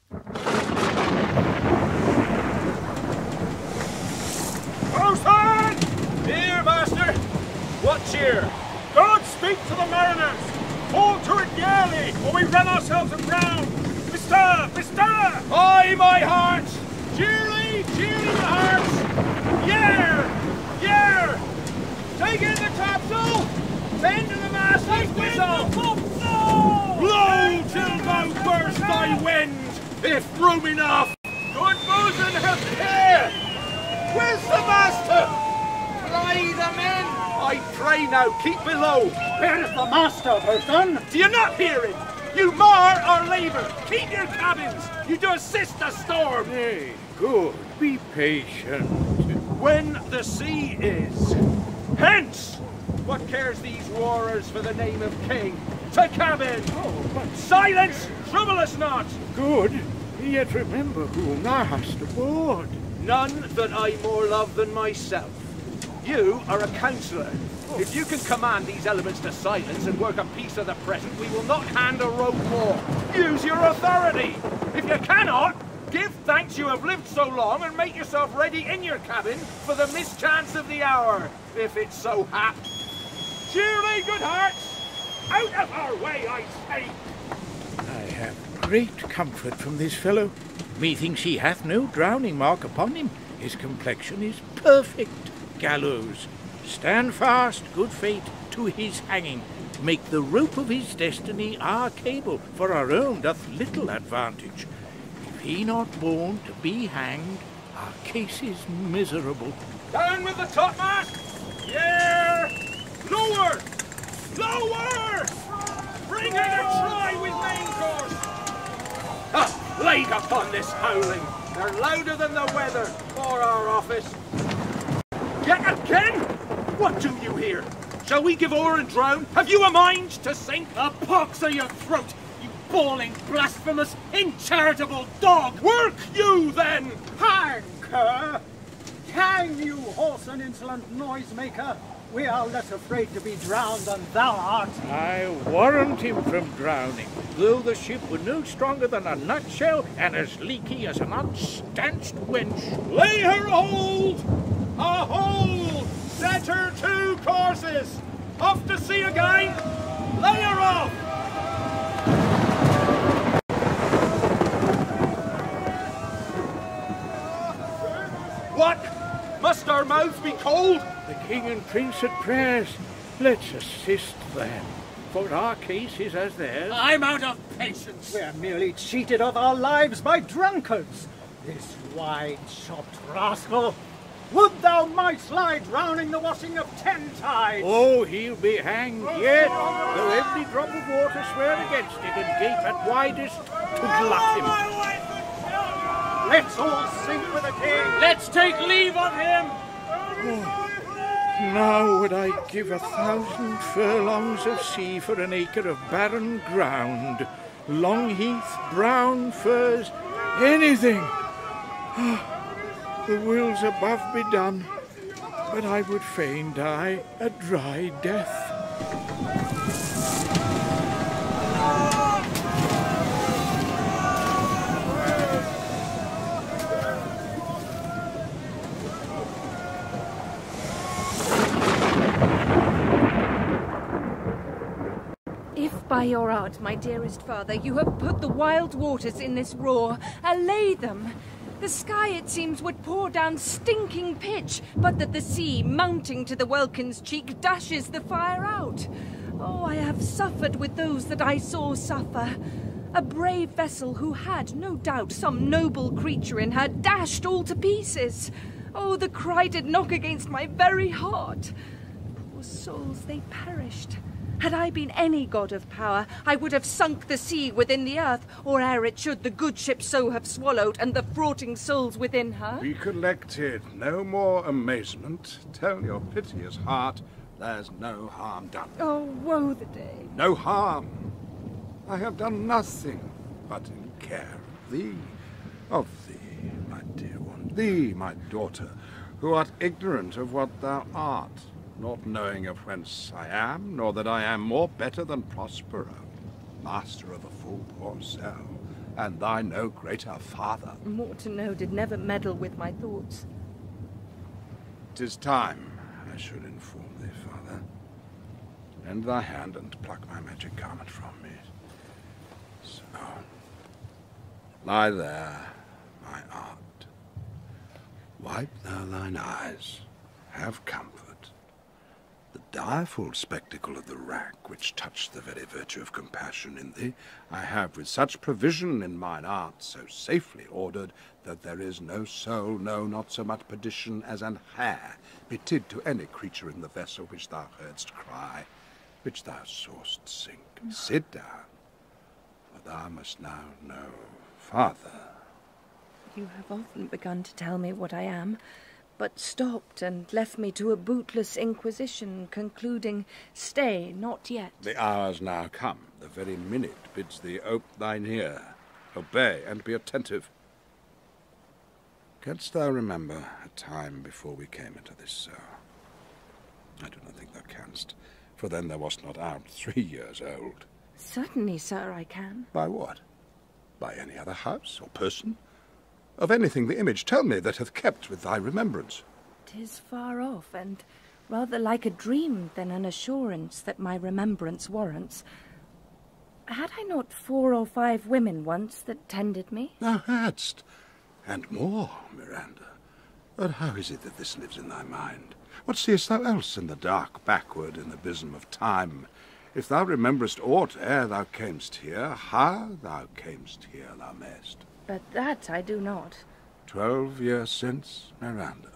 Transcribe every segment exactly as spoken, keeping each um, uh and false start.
Bosun! Here, master. What cheer? God speak to the mariners! All to it yearly, or we run ourselves aground! Bestir! Bestir! Aye, my hearts! Cheerly! Cheerly, my hearts! Yare! Yare! Take in the topsail! Bend to the mast! Take whistle! Blow till thou burst thy wind, if room enough! Good bosun, have care! Where's the master? Pray the men! I pray now, keep below! Where's the master, bosun? Do you not hear him? You mar our labour! Keep your cabins! You do assist the storm! Nay, good. Be patient. When the sea is. Hence! What cares these warriors for the name of king? To cabin! Oh, but silence! Trouble us not! good. Yet remember whom thou hast aboard. None that I more love than myself. You are a counsellor. If you can command these elements to silence and work a peace of the present, we will not hand a rope more. Use your authority. If you cannot, give thanks you have lived so long and make yourself ready in your cabin for the mischance of the hour, if it so hap. Cheerly, good hearts! Out of our way, I say! I have great comfort from this fellow. Methinks he hath no drowning mark upon him. His complexion is perfect. Gallows. Stand fast, good fate, to his hanging. Make the rope of his destiny our cable, for our own doth little advantage. If he not born to be hanged, our case is miserable. Down with the topmast! Yeah! Lower! Lower! Bring in a try with main course! Ah, plague upon this howling! They're louder than the weather, for our office. Yet again? What do you here? Shall we give o'er and drown? Have you a mind to sink? The pox of your throat, you bawling, blasphemous, incharitable dog! Work you, then! Hang, cur! Hang, you hoarse and insolent noisemaker! We are less afraid to be drowned than thou art. I warrant him from drowning, though the ship were no stronger than a nutshell and as leaky as an unstanched wench. Lay her hold! A hold! Set her two courses! Off to sea again! Lay her off! What? Must our mouths be cold? The king and prince at prayers. Let's assist them, for our case is as theirs. I'm out of patience. We're merely cheated of our lives by drunkards. This wide-shopped rascal. Would thou might lie drowning the washing of ten tides? Oh, he'll be hanged yet, though every drop of water swear against it and gape at widest to glut him. Let's all sink with the king. Let's take leave of him! Oh, now would I give a thousand furlongs of sea for an acre of barren ground, long heath, brown furs, anything. Oh, the will's above be done, but I would fain die a dry death. If by your art, my dearest father, you have put the wild waters in this roar, allay them. The sky, it seems, would pour down stinking pitch, but that the sea, mounting to the welkin's cheek, dashes the fire out. Oh, I have suffered with those that I saw suffer. A brave vessel who had, no doubt, some noble creature in her, dashed all to pieces. Oh, the cry did knock against my very heart. Poor souls, they perished. Had I been any god of power, I would have sunk the sea within the earth, or ere it should the good ship so have swallowed, and the fraughting souls within her. Be collected, no more amazement. Tell your piteous heart there's no harm done. Oh, woe the day. No harm. I have done nothing but in care of thee, of thee, my dear one, thee, my daughter, who art ignorant of what thou art, not knowing of whence I am, nor that I am more better than Prospero, master of a full poor cell, and thy no greater father. More to know did never meddle with my thoughts. 'Tis time I should inform thee, father. Lend thy hand and pluck my magic garment from me. So. Lie there, my art. Wipe thou thine eyes. Have comfort. The direful spectacle of the rack, which touched the very virtue of compassion in thee, I have with such provision in mine art so safely ordered, that there is no soul, no, not so much perdition as an hair, betid to any creature in the vessel which thou heardst cry, which thou saw'st sink. Sit down, for thou must now know, father. You have often begun to tell me what I am, but stopped and left me to a bootless inquisition, concluding, stay, not yet. The hour's now come. The very minute bids thee ope thine ear. Obey, and be attentive. Canst thou remember a time before we came into this cell? I do not think thou canst, for then thou wast not out three years old. Certainly, sir, I can. By what? By any other house or person? Of anything the image tell me that hath kept with thy remembrance. 'Tis far off, and rather like a dream than an assurance that my remembrance warrants. Had I not four or five women once that tended me? Thou hadst, and more, Miranda. But how is it that this lives in thy mind? What seest thou else in the dark backward in the bosom of time? If thou rememberest aught ere thou camest here, how thou camest here thou mayst. But that I do not. Twelve years since, Miranda.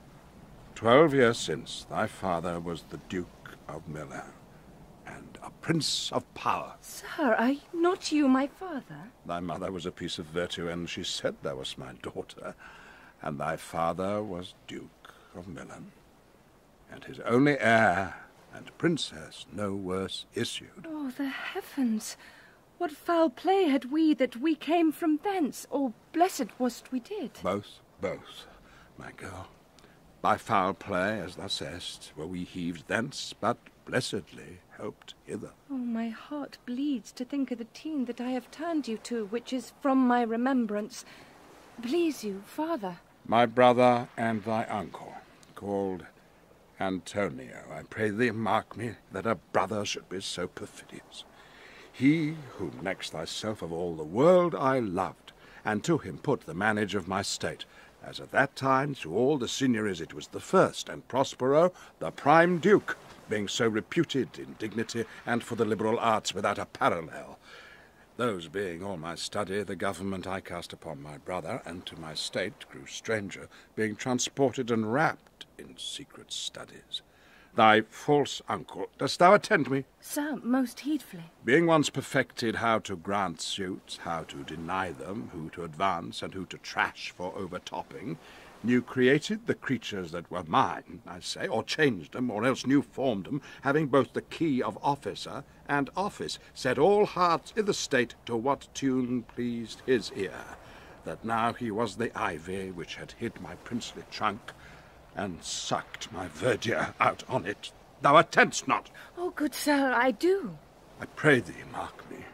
Twelve years since thy father was the Duke of Milan, and a prince of power. Sir, are not you my father? Thy mother was a piece of virtue, and she said thou wast my daughter, and thy father was Duke of Milan, and his only heir and princess no worse issued. Oh, the heavens! What foul play had we that we came from thence, or blessed was't we did? Both, both, my girl. By foul play, as thou sayest, were we heaved thence, but blessedly helped hither. Oh, my heart bleeds to think of the teen that I have turned you to, which is from my remembrance. Please you, father. My brother and thy uncle, called Antonio, I pray thee mark me, that a brother should be so perfidious. He, whom next thyself of all the world I loved, and to him put the manage of my state, as at that time to all the signories it was the first, and Prospero the prime duke, being so reputed in dignity and for the liberal arts without a parallel. Those being all my study, the government I cast upon my brother, and to my state grew stranger, being transported and wrapped in secret studies. Thy false uncle, dost thou attend me? Sir, most heedfully. Being once perfected how to grant suits, how to deny them, who to advance, and who to trash for overtopping, new created the creatures that were mine, I say, or changed them, or else new formed them, having both the key of officer and office, set all hearts i' the state to what tune pleased his ear, that now he was the ivy which had hid my princely trunk, and sucked my verdure out on it. Thou attend'st not. Oh, good sir, I do. I pray thee, mark me.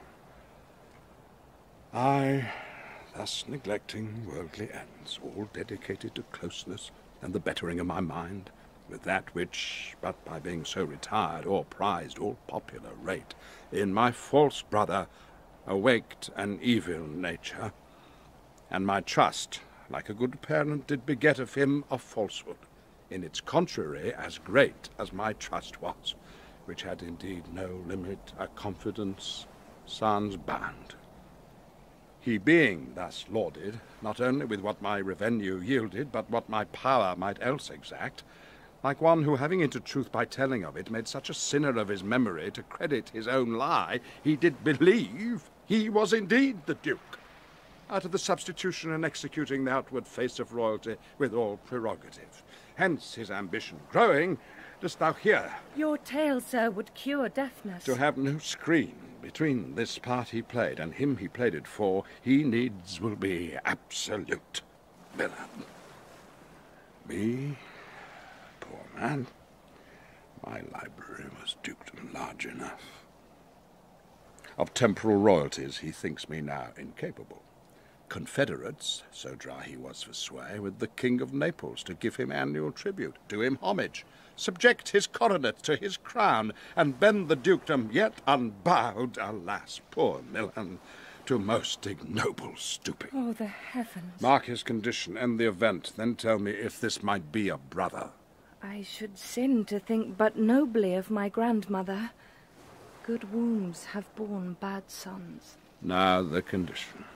I, thus neglecting worldly ends, all dedicated to closeness and the bettering of my mind, with that which, but by being so retired or prized all popular rate, in my false brother awaked an evil nature, and my trust, like a good parent, did beget of him a falsehood, in its contrary as great as my trust was, which had indeed no limit, a confidence sans bound. He being thus lauded, not only with what my revenue yielded, but what my power might else exact, like one who, having into truth by telling of it, made such a sinner of his memory to credit his own lie, he did believe he was indeed the Duke, out of the substitution and executing the outward face of royalty with all prerogative. Hence his ambition growing, dost thou hear? Your tale, sir, would cure deafness. To have no screen between this part he played and him he played it for, he needs will be absolute villain. Me, poor man, my library was dukedom large enough. Of temporal royalties he thinks me now incapable. Confederates, so dry he was for sway, with the King of Naples to give him annual tribute, do him homage, subject his coronet to his crown, and bend the dukedom yet unbowed, alas, poor Milan, to most ignoble stooping. Oh, the heavens. Mark his condition, end the event, then tell me if this might be a brother. I should sin to think but nobly of my grandmother. Good wombs have borne bad sons. Now the condition.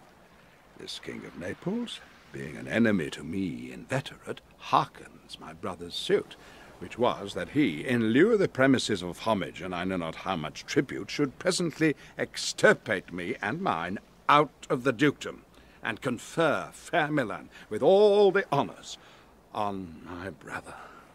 This King of Naples, being an enemy to me inveterate, hearkens my brother's suit, which was that he, in lieu of the premises of homage, and I know not how much tribute, should presently extirpate me and mine out of the dukedom, and confer fair Milan with all the honours on my brother.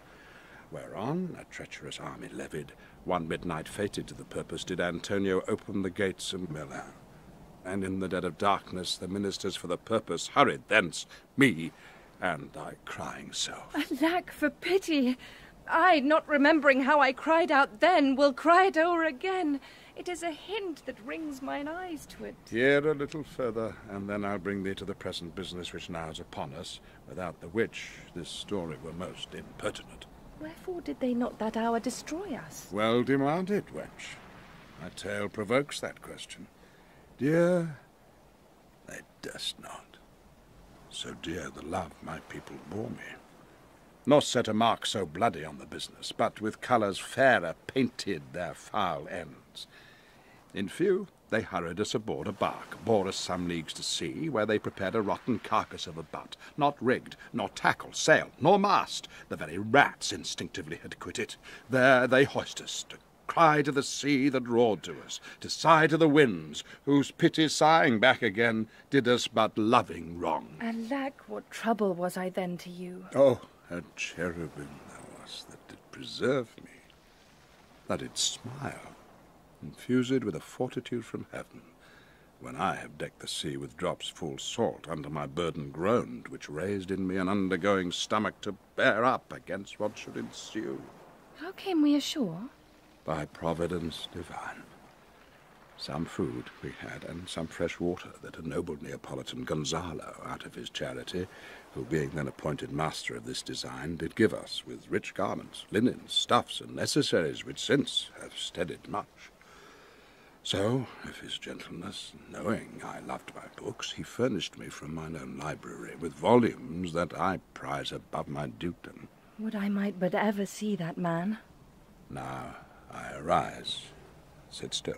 Whereon, a treacherous army levied, one midnight fated to the purpose, did Antonio open the gates of Milan. And in the dead of darkness the ministers for the purpose hurried thence, me and thy crying self. Alack for pity! I, not remembering how I cried out then, will cry it o'er again. It is a hint that rings mine eyes to it. Hear a little further, and then I'll bring thee to the present business which now is upon us, without the which this story were most impertinent. Wherefore did they not that hour destroy us? Well demanded, wench. My tale provokes that question. Dear, they durst not. So dear the love my people bore me. Nor set a mark so bloody on the business, but with colours fairer painted their foul ends. In few, they hurried us aboard a bark, bore us some leagues to sea, where they prepared a rotten carcass of a butt, not rigged, nor tackle, sail, nor mast. The very rats instinctively had quit it. There they hoist us, to cry to the sea that roared to us, to sigh to the winds, whose pity sighing back again did us but loving wrong. Alack, what trouble was I then to you? Oh, a cherubim thou wast that did preserve me, that did smile, infused with a fortitude from heaven, when I have decked the sea with drops full salt under my burden groaned, which raised in me an undergoing stomach to bear up against what should ensue. How came we ashore? By providence divine. Some food we had, and some fresh water that a noble Neapolitan Gonzalo, out of his charity, who being then appointed master of this design, did give us, with rich garments, linens, stuffs, and necessaries, which since have steadied much. So, of his gentleness, knowing I loved my books, he furnished me from mine own library with volumes that I prize above my dukedom. Would I might but ever see that man. Now I arise, sit still,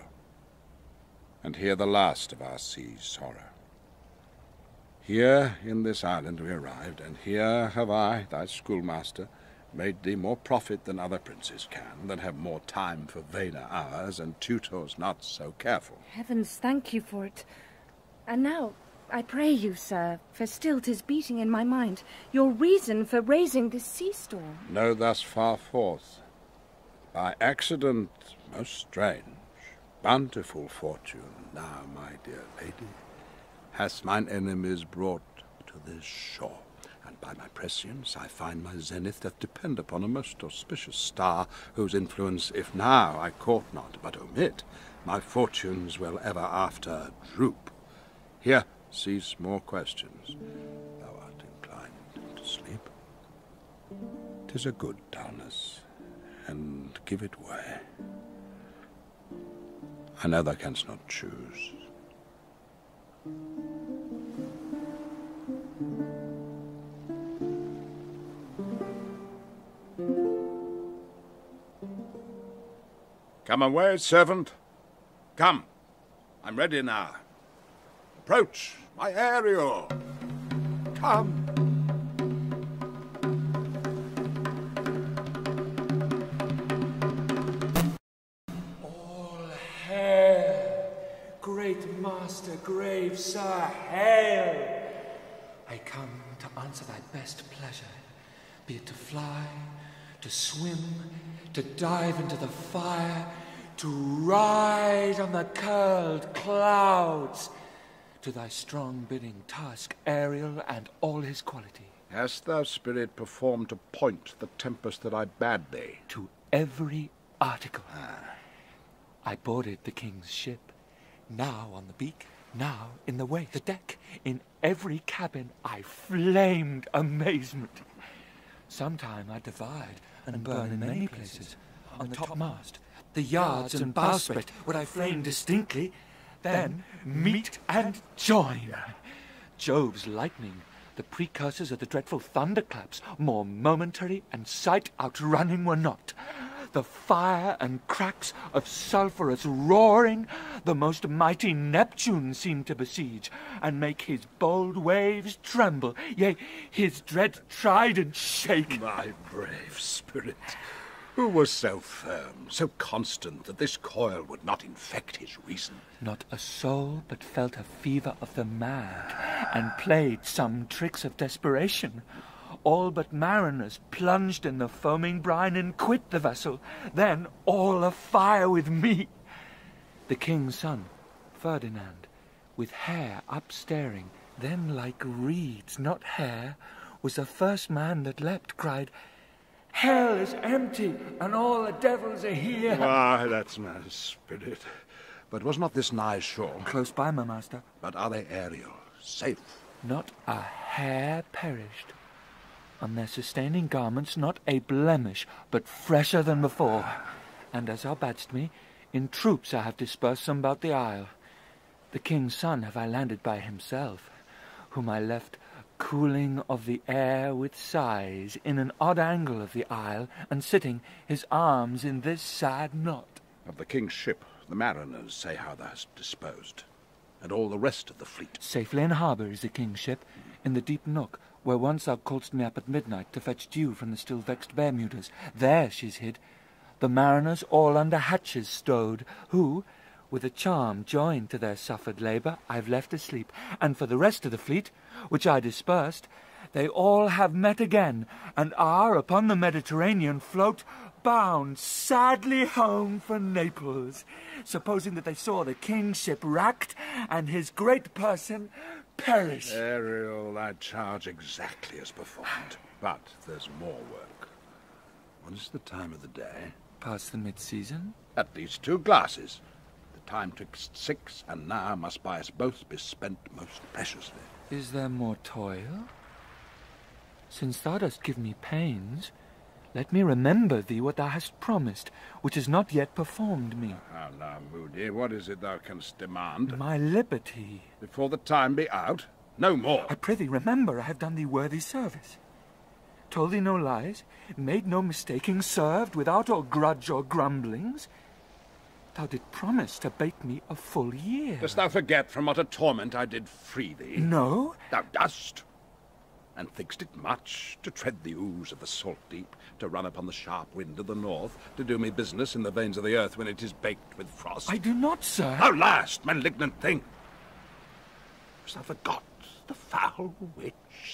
and hear the last of our sea's sorrow. Here in this island we arrived, and here have I, thy schoolmaster, made thee more profit than other princes can, that have more time for vainer hours, and tutors not so careful. Heavens thank you for it. And now, I pray you, sir, for still 'tis beating in my mind, your reason for raising this sea storm. Know thus far forth, by accident most strange, bountiful fortune, now, my dear lady, hast mine enemies brought to this shore, and by my prescience I find my zenith doth depend upon a most auspicious star, whose influence, if now I court not, but omit, my fortunes will ever after droop. Here, cease more questions. Thou art inclined to sleep. 'Tis a good dullness, and give it way. I know thou canst not choose. Come away, servant. Come. I'm ready now. Approach, my Ariel. Come. All hail, great master, grave sir, hail! I come to answer thy best pleasure, be it to fly, to swim, to dive into the fire, to ride on the curled clouds. To thy strong bidding task, Ariel, and all his quality. Hast thou, spirit, performed to point the tempest that I bade thee? To every article. Ah. I boarded the king's ship, Now on the beak, now in the way, the deck. In every cabin I flamed amazement. Sometime I divide and burn in many places. On the topmast, the yards and bowsprit would I flame distinctly, then meet and join. Jove's lightning, the precursors of the dreadful thunderclaps, more momentary and sight outrunning were not. The fire and cracks of sulphurous roaring, the most mighty Neptune seemed to besiege, and make his bold waves tremble, yea, his dread trident shake. My brave spirit, who was so firm, so constant, that this coil would not infect his reason? Not a soul but felt a fever of the mad, and played some tricks of desperation. All but mariners plunged in the foaming brine and quit the vessel, then all afire with me. The king's son, Ferdinand, with hair upstaring, then like reeds, not hair, was the first man that leapt, cried, "Hell is empty, and all the devils are here." Why, that's my spirit. But was not this nigh shore? Close by, my master. But are they aerial, safe? Not a hair perished. On their sustaining garments not a blemish, but fresher than before. And as thou badst me, in troops I have dispersed them about the isle. The king's son have I landed by himself, whom I left cooling of the air with sighs in an odd angle of the isle, and sitting his arms in this sad knot. Of the king's ship, the mariners say how thou hast disposed, and all the rest of the fleet. Safely in harbour is the king's ship, in the deep nook, where once thou calledst me up at midnight to fetch dew from the still vexed Bermudas. There she's hid. The mariners all under hatches stowed, who, with a charm joined to their suffered labour, I've left asleep. And for the rest of the fleet, which I dispersed, they all have met again, and are upon the Mediterranean float, bound sadly home for Naples, supposing that they saw the king's ship wracked, and his great person perish. Ariel, thy charge exactly as performed. But there's more work. What is the time of the day? Past the mid-season? At least two glasses. The time twixt six and now must by us both be spent most preciously. Is there more toil? Since thou dost give me pains, let me remember thee what thou hast promised, which is not yet performed me. How now, Moody, what is it thou canst demand? My liberty. Before the time be out? No more. I prithee remember I have done thee worthy service. Told thee no lies, made no mistaking, served without or grudge or grumblings. Thou did promise to bate me a full year. Dost thou forget from what a torment I did free thee? No. Thou dost. And think'st it much to tread the ooze of the salt deep, to run upon the sharp wind of the north, to do me business in the veins of the earth when it is baked with frost? I do not, sir. Thou last, malignant thing! Hast thou forgot the foul witch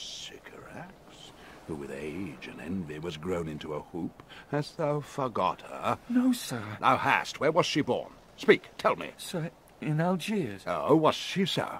Sycorax, who with age and envy was grown into a hoop? Hast thou forgot her? No, sir. Thou hast. Where was she born? Speak, tell me. Sir, in Algiers. Oh, was she so?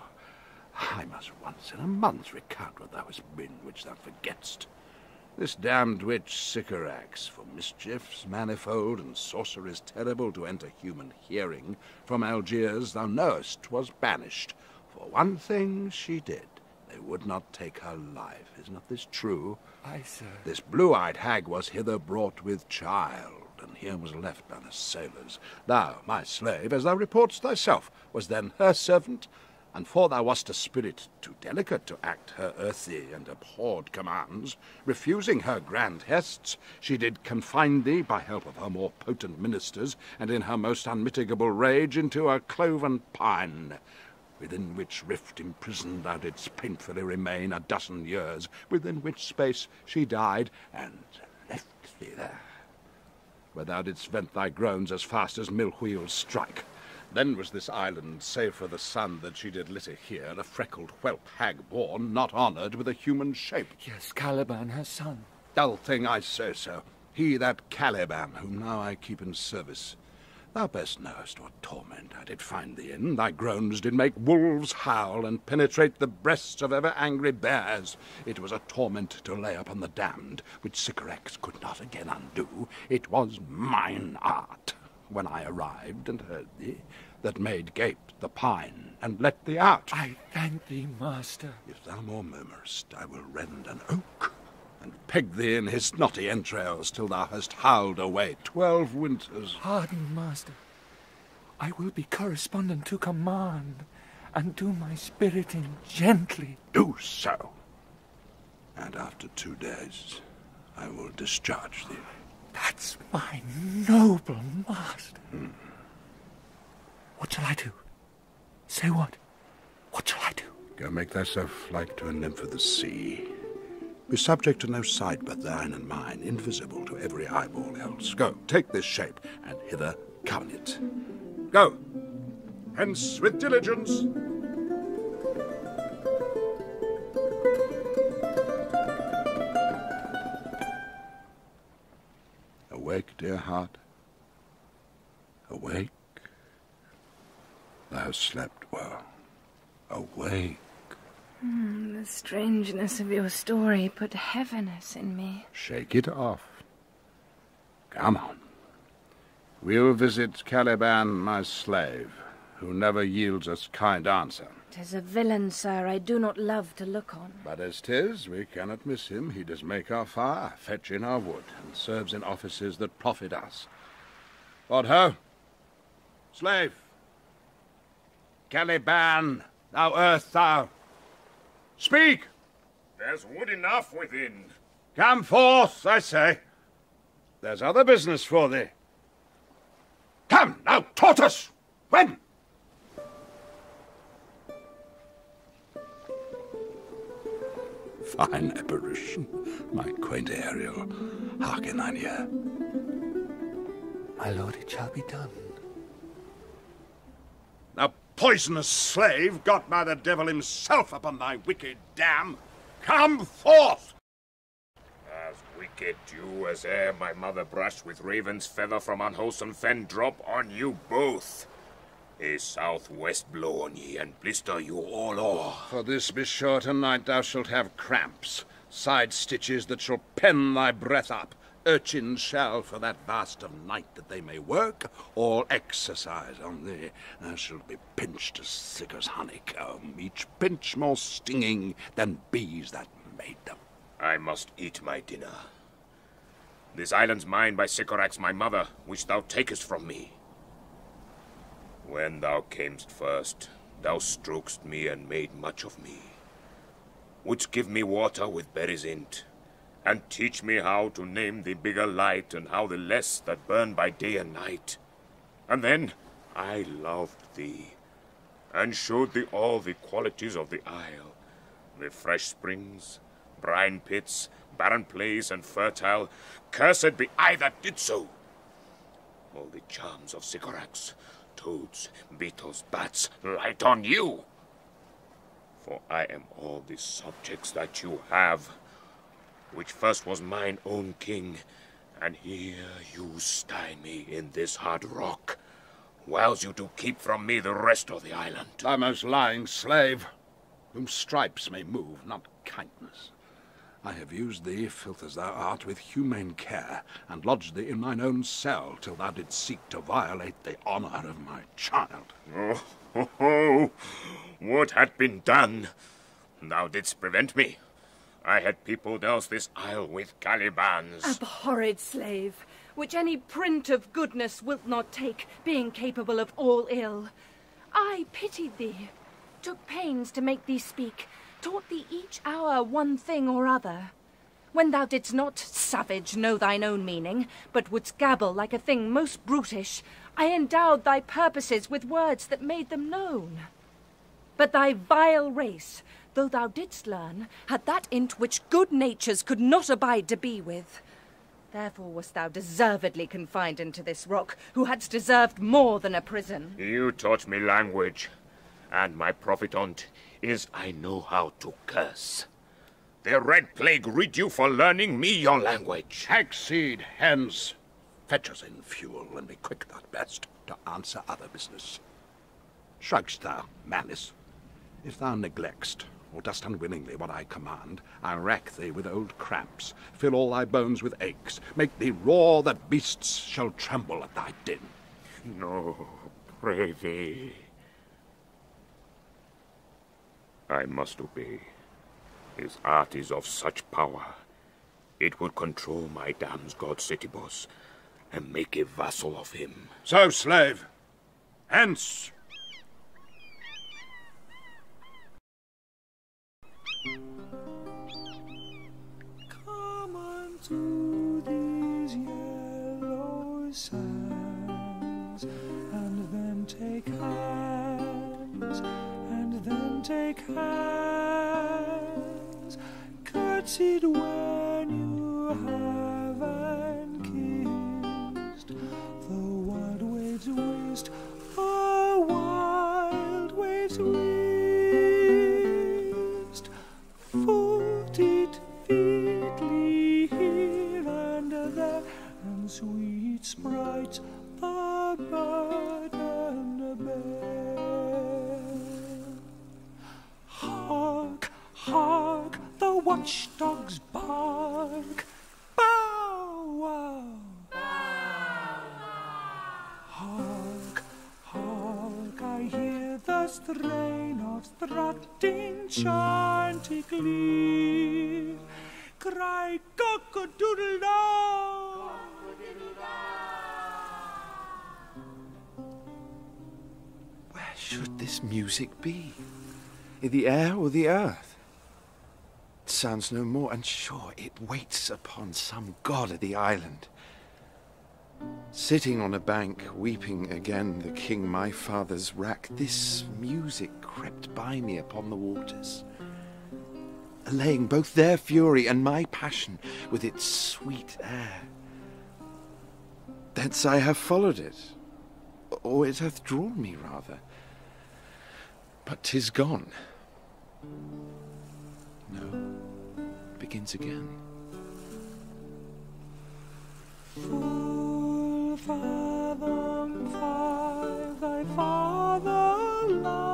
I must once in a month recount what thou hast been, which thou forgett'st. This damned witch Sycorax, for mischiefs manifold and sorceries terrible to enter human hearing, from Algiers, thou knowest, was banished. For one thing she did, they would not take her life. Is not this true? Aye, sir. This blue-eyed hag was hither brought with child, and here was left by the sailors. Thou, my slave, as thou reportst thyself, was then her servant, and for thou wast a spirit too delicate to act her earthy and abhorred commands, refusing her grand hests, she did confine thee, by help of her more potent ministers, and in her most unmitigable rage, into a cloven pine, within which rift imprisoned thou didst painfully remain a dozen years, within which space she died, and left thee there, where thou didst vent thy groans as fast as mill-wheels strike. Then was this island, save for the sun that she did litter here, a freckled whelp hag born, not honoured with a human shape. Yes, Caliban, her son. Dull thing, I say so. He, that Caliban, whom now I keep in service. Thou best knowest what torment I did find thee in. Thy groans did make wolves howl, and penetrate the breasts of ever angry bears. It was a torment to lay upon the damned, which Sycorax could not again undo. It was mine art. When I arrived and heard thee, that made gape the pine, and let thee out. I thank thee, master. If thou more murmurest, I will rend an oak, and peg thee in his knotty entrails till thou hast howled away twelve winters. Pardon, master. I will be correspondent to command, and do my spiriting gently. Do so. And after two days, I will discharge thee. That's my noble master. Hmm. What shall I do? Say what? What shall I do? Go make thyself like to a nymph of the sea. Be subject to no sight but thine and mine, invisible to every eyeball else. Go, take this shape, and hither come it. Go, hence with diligence. Awake, dear heart. Awake. Thou hast slept well. Awake. Mm, the strangeness of your story put heaviness in me. Shake it off. Come on. We'll visit Caliban, my slave, who never yields us kind answer. 'Tis a villain, sir, I do not love to look on. But as 'tis, we cannot miss him. He does make our fire, fetch in our wood, and serves in offices that profit us. What ho? Slave! Caliban, thou earth, thou! Speak! There's wood enough within. Come forth, I say. There's other business for thee. Come, now, tortoise! When? Fine apparition, my quaint Ariel. Hearken, thine ear. My lord, it shall be done. Thou poisonous slave, got by the devil himself upon thy wicked dam, come forth! As wicked you as e'er my mother brushed with raven's feather from unwholesome fen, drop on you both. A southwest blow on ye, and blister you all o'er. For this be sure tonight thou shalt have cramps, side stitches that shall pen thy breath up. Urchins shall, for that vast of night that they may work, all exercise on thee. Thou shalt be pinched as thick as honeycomb, each pinch more stinging than bees that made them. I must eat my dinner. This island's mine by Sycorax my mother, which thou takest from me. When thou camest first, thou strokest me and made much of me. Wouldst give me water with berries in't, and teach me how to name the bigger light and how the less that burn by day and night. And then I loved thee, and showed thee all the qualities of the isle, the fresh springs, brine pits, barren place, and fertile. Cursed be I that did so. All the charms of Sycorax, toads, beetles, bats, light on you. For I am all the subjects that you have, which first was mine own king, and here you stay me in this hard rock, whiles you do keep from me the rest of the island. Thou most lying slave, whom stripes may move, not kindness. I have used thee, filth as thou art, with humane care, and lodged thee in mine own cell, till thou didst seek to violate the honour of my child. Oh, ho, ho. What had been done? Thou didst prevent me. I had peopled else this isle with Calibans. Abhorred slave, which any print of goodness wilt not take, being capable of all ill. I pitied thee, took pains to make thee speak, taught thee each hour one thing or other. When thou didst not, savage, know thine own meaning, but wouldst gabble like a thing most brutish, I endowed thy purposes with words that made them known. But thy vile race, though thou didst learn, had that int which good natures could not abide to be with. Therefore wast thou deservedly confined into this rock, who hadst deserved more than a prison. You taught me language, and my profit on't is I know how to curse. The Red Plague rid you for learning me your language. Hackseed hence. Fetch us in fuel, and be quick at best to answer other business. Shrugg'st thou, malice? If thou neglect'st, or dost unwillingly what I command, I'll rack thee with old cramps, fill all thy bones with aches, make thee roar that beasts shall tremble at thy din. No, pray thee. I must obey. His art is of such power. It would control my damn's god Setibos and make a vassal of him. So, slave, hence! Come unto these yellow sands, and then take hands, and then take hands, curtsied when you haven't kissed. The wild waves waste, the wild waves waste, footed featly here and there, and sweet sprites the bird and the bear. Hark, hark, the watchdogs bark, bow wow. Hark, hark, I hear the strain of strutting chanticleer, cry cock-a-doodle-doo. Where should this music be? In the air or the earth? It sounds no more, and sure it waits upon some god of the island. Sitting on a bank, weeping again the king my father's wrack, this music crept by me upon the waters, allaying both their fury and my passion with its sweet air. Thence I have followed it, or it hath drawn me rather. But 'tis gone. No, begins again. Full fathom five thy father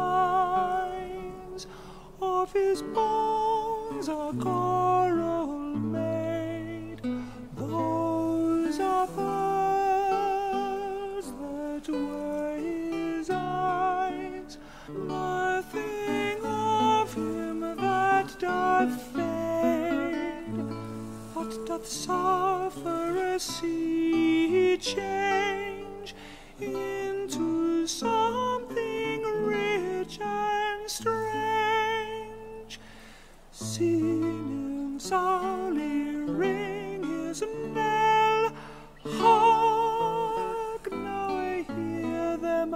lies, of his bones are coral made, those are pearls that were his eyes. Nothing of him that doth fade, what doth suffer a sea change into something rich and strange. Sing him soundly, ring his knell. Hark, now I hear them.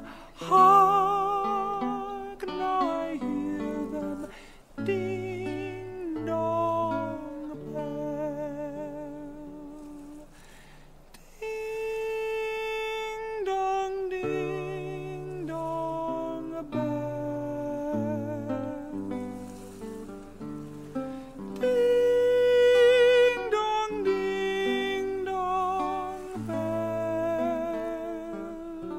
Hark, now I hear them. Ding dong bell. Ding dong, ding dong bell. Ding dong, ding dong bell.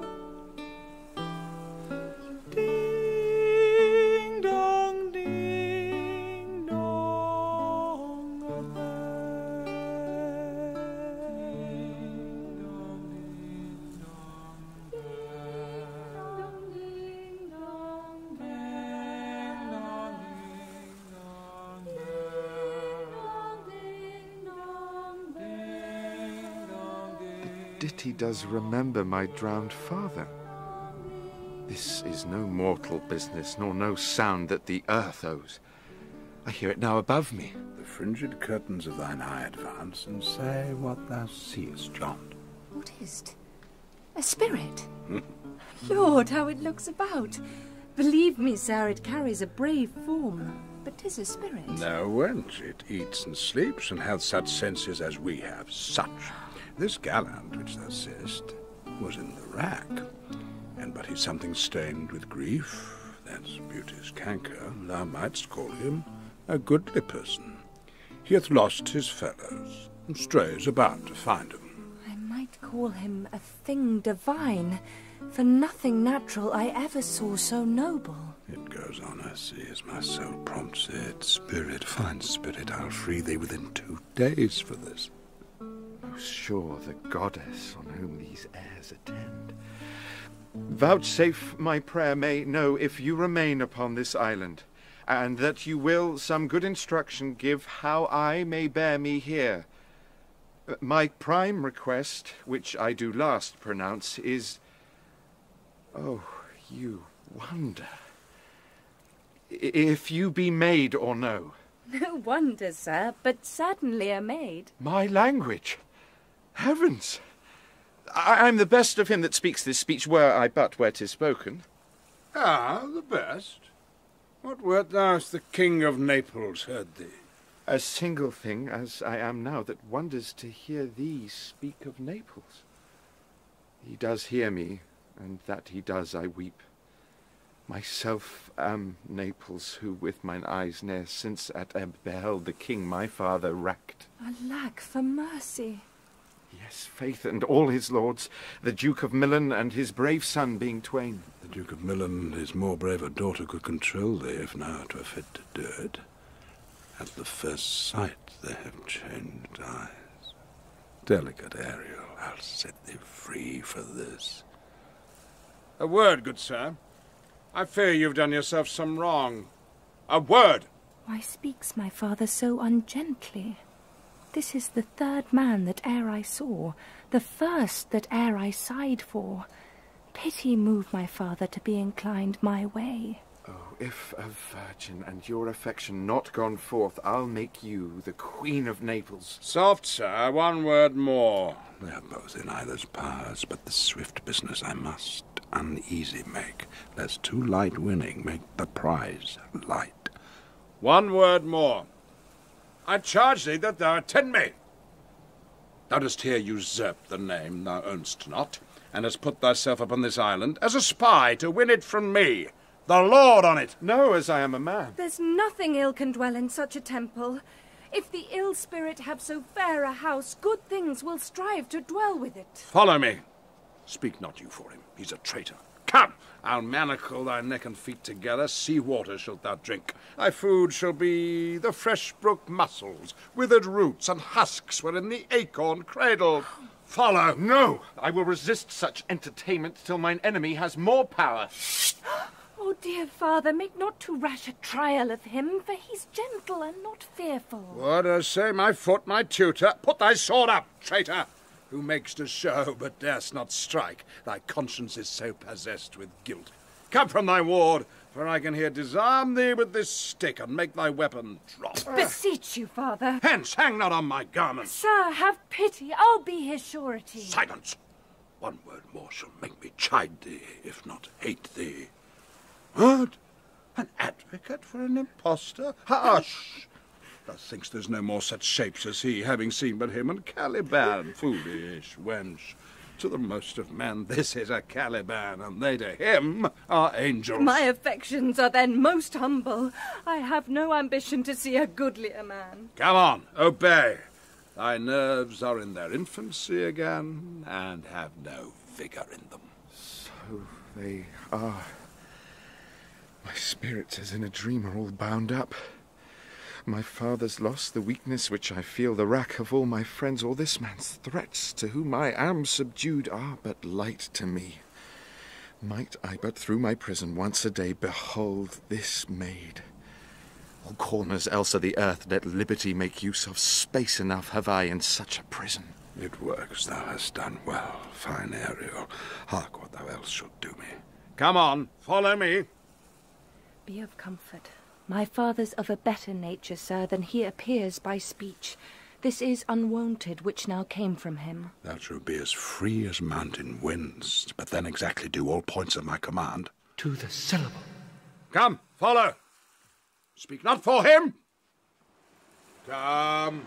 Ding dong, ding dong bell. Ditty does remember my drowned father. This is no mortal business, nor no sound that the earth owes. I hear it now above me. The fringed curtains of thine eye advance, and say what thou seest, John. What is't? A spirit? Lord, how it looks about! Believe me, sir, it carries a brave form, but 'tis a spirit. No, wench, it eats and sleeps, and hath such senses as we have. Such. This gallant which thou seest was in the rack, and but he's something stained with grief, that's beauty's canker, thou mightst call him a goodly person. He hath lost his fellows, and strays about to find 'em. I might call him a thing divine, for nothing natural I ever saw so noble. It goes on, I see, as my soul prompts it. Spirit, find spirit, I'll free thee within two days for this. Oh, sure, the goddess on whom these airs attend. Vouchsafe my prayer may know if you remain upon this island, and that you will some good instruction give how I may bear me here. My prime request, which I do last pronounce, is... Oh, you wonder. If you be maid or no. No wonder, sir, but certainly a maid. My language! Heavens! I I'm the best of him that speaks this speech, were I but where 'tis spoken. Ah, the best? What wert thou as the King of Naples heard thee? A single thing, as I am now, that wonders to hear thee speak of Naples. He does hear me, and that he does I weep. Myself am Naples, who with mine eyes ne'er since at ebb beheld the king my father racked. Alack for mercy. Yes, faith, and all his lords, the Duke of Milan and his brave son being twain. The Duke of Milan and his more braver daughter could control thee, if now it were fit to do it. At the first sight they have changed eyes. Delicate Ariel, I'll set thee free for this. A word, good sir. I fear you've done yourself some wrong. A word! Why speaks my father so ungently? This is the third man that e'er I saw, the first that e'er I sighed for. Pity move my father to be inclined my way. Oh, if a virgin and your affection not gone forth, I'll make you the Queen of Naples. Soft, sir, one word more. They are both in either's powers, but the swift business I must uneasy make, lest too light winning make the prize light. One word more. I charge thee that thou attend me. Thou dost here usurp the name thou own'st not, and hast put thyself upon this island as a spy to win it from me, the lord on it. No, as I am a man. There's nothing ill can dwell in such a temple. If the ill spirit have so fair a house, good things will strive to dwell with it. Follow me. Speak not you for him. He's a traitor. Come, I'll manacle thy neck and feet together. Sea water shalt thou drink. Thy food shall be the fresh brook mussels, withered roots and husks wherein the acorn cradled. Follow. No, I will resist such entertainment till mine enemy has more power. Oh, dear father, make not too rash a trial of him, for he's gentle and not fearful. What I say, my foot, my tutor? Put thy sword up, traitor! Who makes to show, but darest not strike. Thy conscience is so possessed with guilt. Come from thy ward, for I can here disarm thee with this stick, and make thy weapon drop. Beseech you, father. Hence, hang not on my garment. Sir, have pity. I'll be his surety. Silence! One word more shall make me chide thee, if not hate thee. What? An advocate for an impostor? Hush! Thou thinkst there's no more such shapes as he, having seen but him and Caliban. Foolish wench. To the most of men this is a Caliban, and they to him are angels. My affections are then most humble. I have no ambition to see a goodlier man. Come on, obey. Thy nerves are in their infancy again, and have no vigour in them. So they are. My spirits, as in a dream, are all bound up. My father's loss, the weakness which I feel, the wrack of all my friends, all this man's threats, to whom I am subdued, are but light to me. Might I but through my prison once a day behold this maid. All corners else of the earth let liberty make use of, space enough have I in such a prison. It works, thou hast done well, fine Ariel. Hark what thou else shalt do me. Come on, follow me. Be of comfort. My father's of a better nature, sir, than he appears by speech. This is unwonted, which now came from him. Thou shalt be as free as mountain winds, but then exactly do all points of my command. To the syllable. Come, follow. Speak not for him. Come.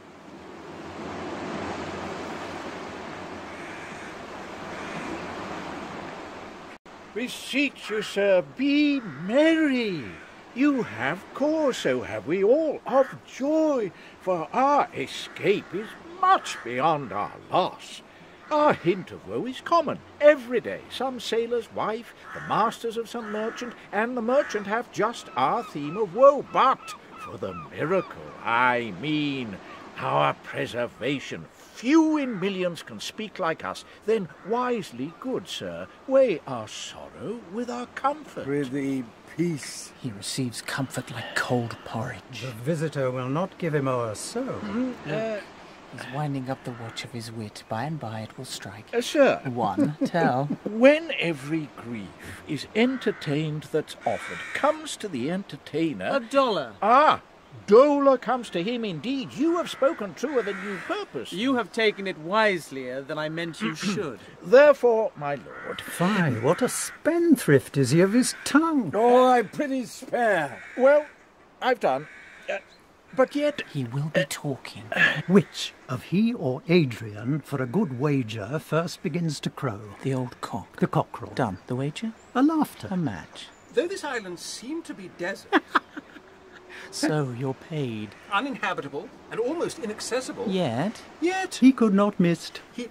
Beseech you, sir, be merry. You have cause, so have we all, of joy, for our escape is much beyond our loss. Our hint of woe is common every day. Some sailor's wife, the masters of some merchant, and the merchant have just our theme of woe. But for the miracle, I mean our preservation, few in millions can speak like us, then wisely, good sir, weigh our sorrow with our comfort. Prithee, peace. He receives comfort like cold porridge. The visitor will not give him o'er so. Mm, uh, He's winding up the watch of his wit. By and by it will strike. uh, sir, One, tell. when every grief is entertained that's offered comes to the entertainer... A dollar. Ah, dolour comes to him indeed. You have spoken truer than you purposed. You have taken it wiselier than I meant you should. Therefore, my lord... Fie, what a spendthrift is he of his tongue. Oh, I prithee spare. Well, I've done. Uh, but yet... He will be talking. Which of he or Adrian, for a good wager, first begins to crow? The old cock. The cockerel. Done. The wager? A laughter. A match. Though this island seemed to be desert, So you're paid. uninhabitable, and almost inaccessible, Yet? yet He could not miss. he,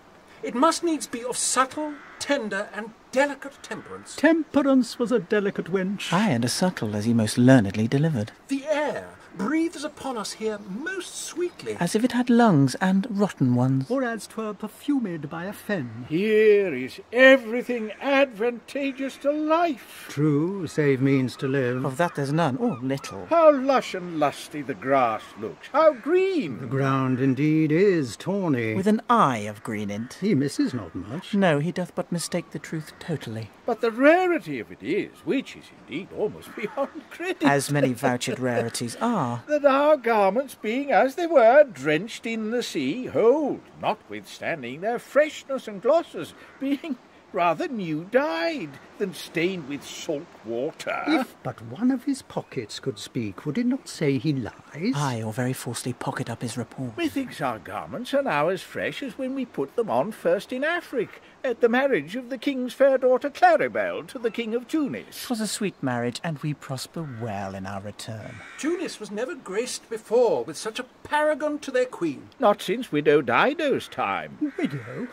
it must needs be of subtle, tender, and delicate temperance. Temperance was a delicate wench. Aye, and as subtle as he most learnedly delivered. The air breathes upon us here most sweetly. As if it had lungs and rotten ones. Or as 'twere perfumed by a fen. Here is everything advantageous to life. True, save means to live. Of that there's none, or little. How lush and lusty the grass looks. How The green. ground indeed is tawny. With an eye of green in't. He misses not much. No, he doth but mistake the truth totally. But the rarity of it is, which is indeed almost beyond credit, As many vouched rarities are. that our garments, being as they were, drenched in the sea, hold, notwithstanding their freshness and glosses, being rather new dyed than stained with salt water. If but one of his pockets could speak, would it not say he lies? Aye, or very falsely pocket up his report. Methinks our garments are now as fresh as when we put them on first in Africa, at the marriage of the king's fair daughter Claribel to the king of Tunis. 'Twas a sweet marriage, and we prosper well in our return. Tunis was never graced before with such a paragon to their queen. Not since widow Dido's time. Widow?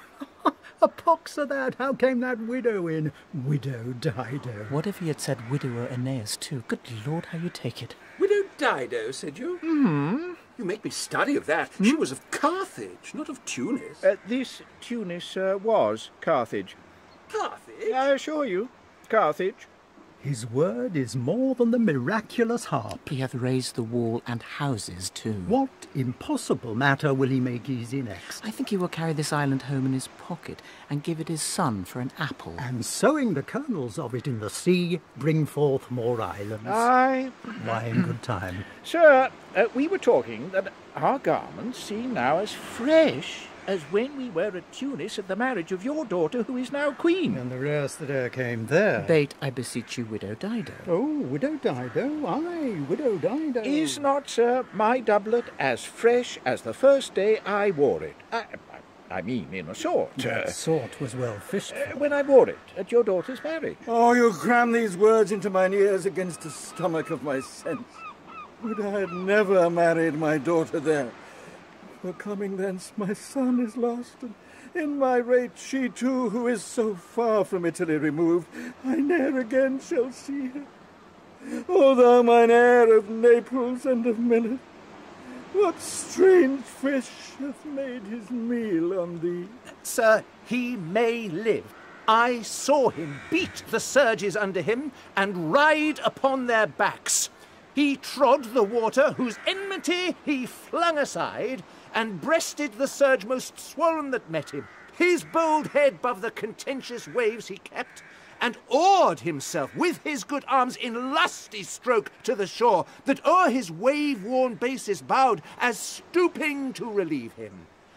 A pox o' that! How came that widow in? Widow Dido. What if he had said widower Aeneas too? Good Lord, how you take it. Widow Dido, said you? Hmm. You make me study of that. She was of Carthage, not of Tunis. Uh, this Tunis uh, was Carthage. Carthage? I assure you, Carthage. His word is more than the miraculous harp. He hath raised the wall and houses too. What impossible matter will he make easy next? I think he will carry this island home in his pocket and give it his son for an apple. And sowing the kernels of it in the sea, bring forth more islands. Aye. Why, in good time. Sir, uh, we were talking that our garments seem now as fresh as when we were at Tunis at the marriage of your daughter, who is now queen. And the rarest that e'er came there. Bait, I beseech you, widow Dido. Oh, Widow Dido, aye, Widow Dido. Is not, sir, my doublet as fresh as the first day I wore it? I, I mean, in a sort. That Uh, sort was well fished uh, for. when I wore it at your daughter's marriage. Oh, you cram these words into mine ears against the stomach of my sense. Would I had never married my daughter there. For coming thence my son is lost, and in my rate she too, who is so far from Italy removed, I ne'er again shall see her. O thou mine heir of Naples and of Milan, what strange fish hath made his meal on thee? Sir, he may live. I saw him beat the surges under him and ride upon their backs. He trod the water whose enmity he flung aside, and breasted the surge most swollen that met him. His bold head above the contentious waves he kept, and oared himself with his good arms in lusty stroke to the shore, that o'er his wave-worn basis bowed, as stooping to relieve him.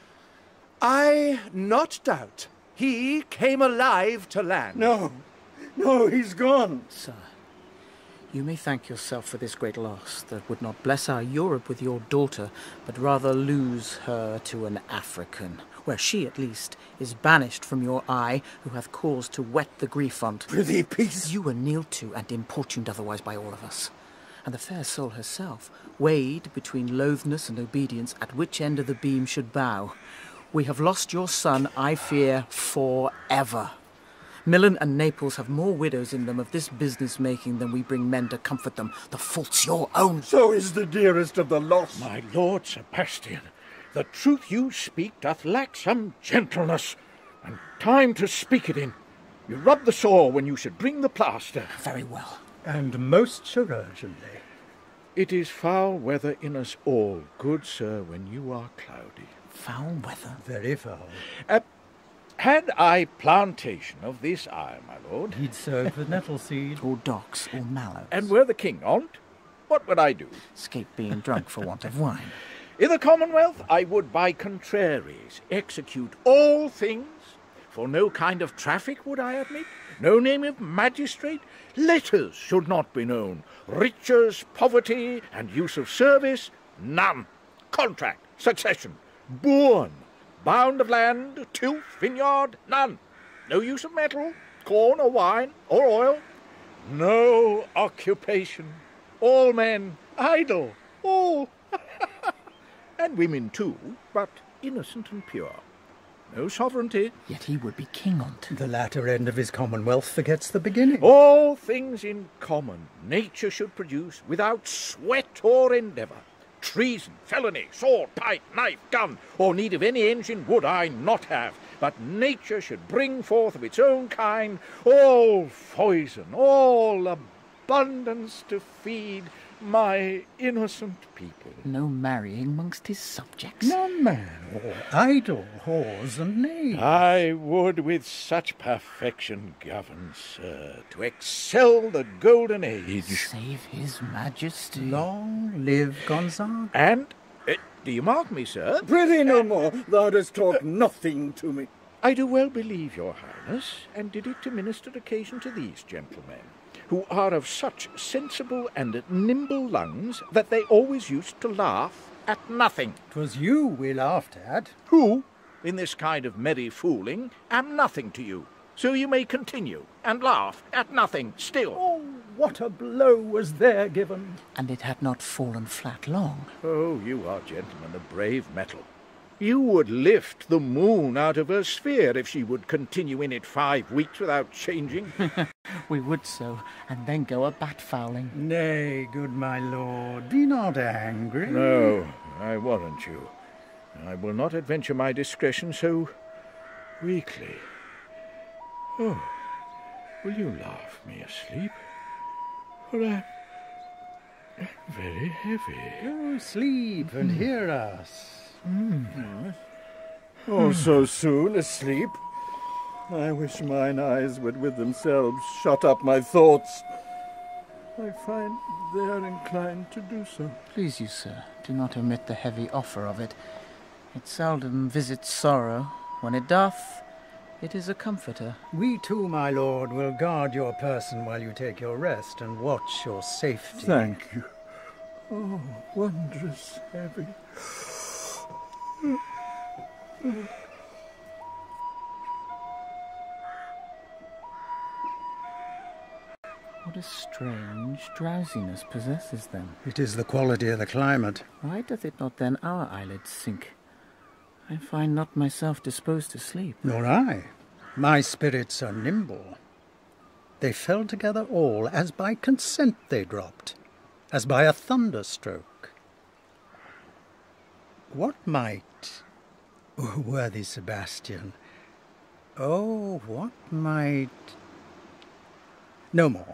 I not doubt he came alive to land. No, no, he's gone. Sir, you may thank yourself for this great loss, that would not bless our Europe with your daughter, but rather lose her to an African, where she, at least, is banished from your eye, who hath cause to wet the grief font. Prithee, peace. You were kneeled to and importuned otherwise by all of us. And the fair soul herself, weighed between loathness and obedience, at which end of the beam should bow. We have lost your son, I fear, for ever. Milan and Naples have more widows in them of this business-making than we bring men to comfort them. The fault's your own. So is the dearest of the lost. My lord Sebastian, the truth you speak doth lack some gentleness, and time to speak it in. You rub the sore when you should bring the plaster. Very well. And most chirurgically. It is foul weather in us all, good sir, when you are cloudy. Foul weather? Very foul. Uh, had I plantation of this isle, my lord, he'd serve the nettle seed. Or docks, or mallows. And were the king on't, what would I do? Escape being drunk for want of wine. In the Commonwealth I would by contraries execute all things, for no kind of traffic would I admit, no name of magistrate, letters should not be known, riches, poverty, and use of service, none, contract, succession, bourne, bound of land, tilth, vineyard, none, no use of metal, corn or wine or oil, no occupation, all men idle, all, and women too, but innocent and pure. No sovereignty. Yet he would be king on't. The latter end of his commonwealth forgets the beginning. All things in common nature should produce without sweat or endeavour. Treason, felony, sword, pike, knife, gun, or need of any engine would I not have, but nature should bring forth of its own kind all poison, all abundance to feed my innocent people. No marrying amongst his subjects. None, man, or idle, whores and knaves. I would with such perfection govern, sir, to excel the golden age. Save his majesty. Long live Gonzaga. And, uh, do you mark me, sir? Prithee no more, thou dost talk nothing to me. I do well believe your highness, and did it to minister occasion to these gentlemen, who are of such sensible and nimble lungs that they always used to laugh at nothing. 'Twas you we laughed at. Who, in this kind of merry fooling, am nothing to you. So you may continue, and laugh at nothing still. Oh, what a blow was there given! And it had not fallen flat long. Oh, you are, gentlemen, a brave metal. You would lift the moon out of her sphere if she would continue in it five weeks without changing. We would so, and then go a bat-fowling. Nay, good my lord, be not angry. No, I warrant you. I will not adventure my discretion so weakly. Oh, will you laugh me asleep? For I am very heavy. Go sleep and hear us. Mm. Oh, so soon asleep? I wish mine eyes would with themselves shut up my thoughts. I find they are inclined to do so. Please you, sir, do not omit the heavy offer of it. It seldom visits sorrow. When it doth, it is a comforter. We too, my lord, will guard your person while you take your rest and watch your safety. Thank you. Oh, wondrous heavy. What a strange drowsiness possesses them. It is the quality of the climate. Why doth it not then our eyelids sink? I find not myself disposed to sleep. Nor I. My spirits are nimble. They fell together all, as by consent they dropped, as by a thunderstroke. What might, oh, worthy Sebastian, oh, what might... No more.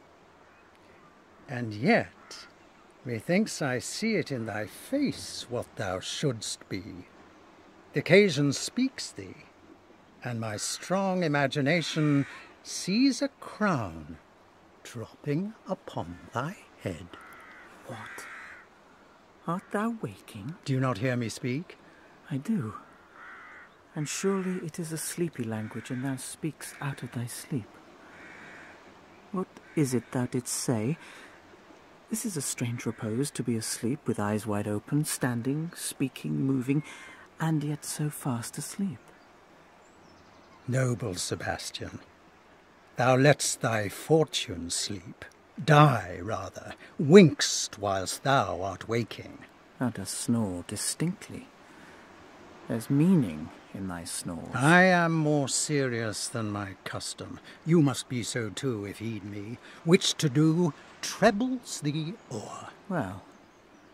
And yet, methinks I see it in thy face what thou shouldst be. The occasion speaks thee, and my strong imagination sees a crown dropping upon thy head. What? Art thou waking? Do you not hear me speak? I do. And surely it is a sleepy language, and thou speaks out of thy sleep. What is it thou didst say? This is a strange repose, to be asleep, with eyes wide open, standing, speaking, moving, and yet so fast asleep. Noble Sebastian, thou lett'st thy fortune sleep, die rather, wink'st whilst thou art waking. Thou dost snore distinctly. There's meaning in thy snores. I am more serious than my custom. You must be so too, if heed me. Which to do trebles thee o'er. Well,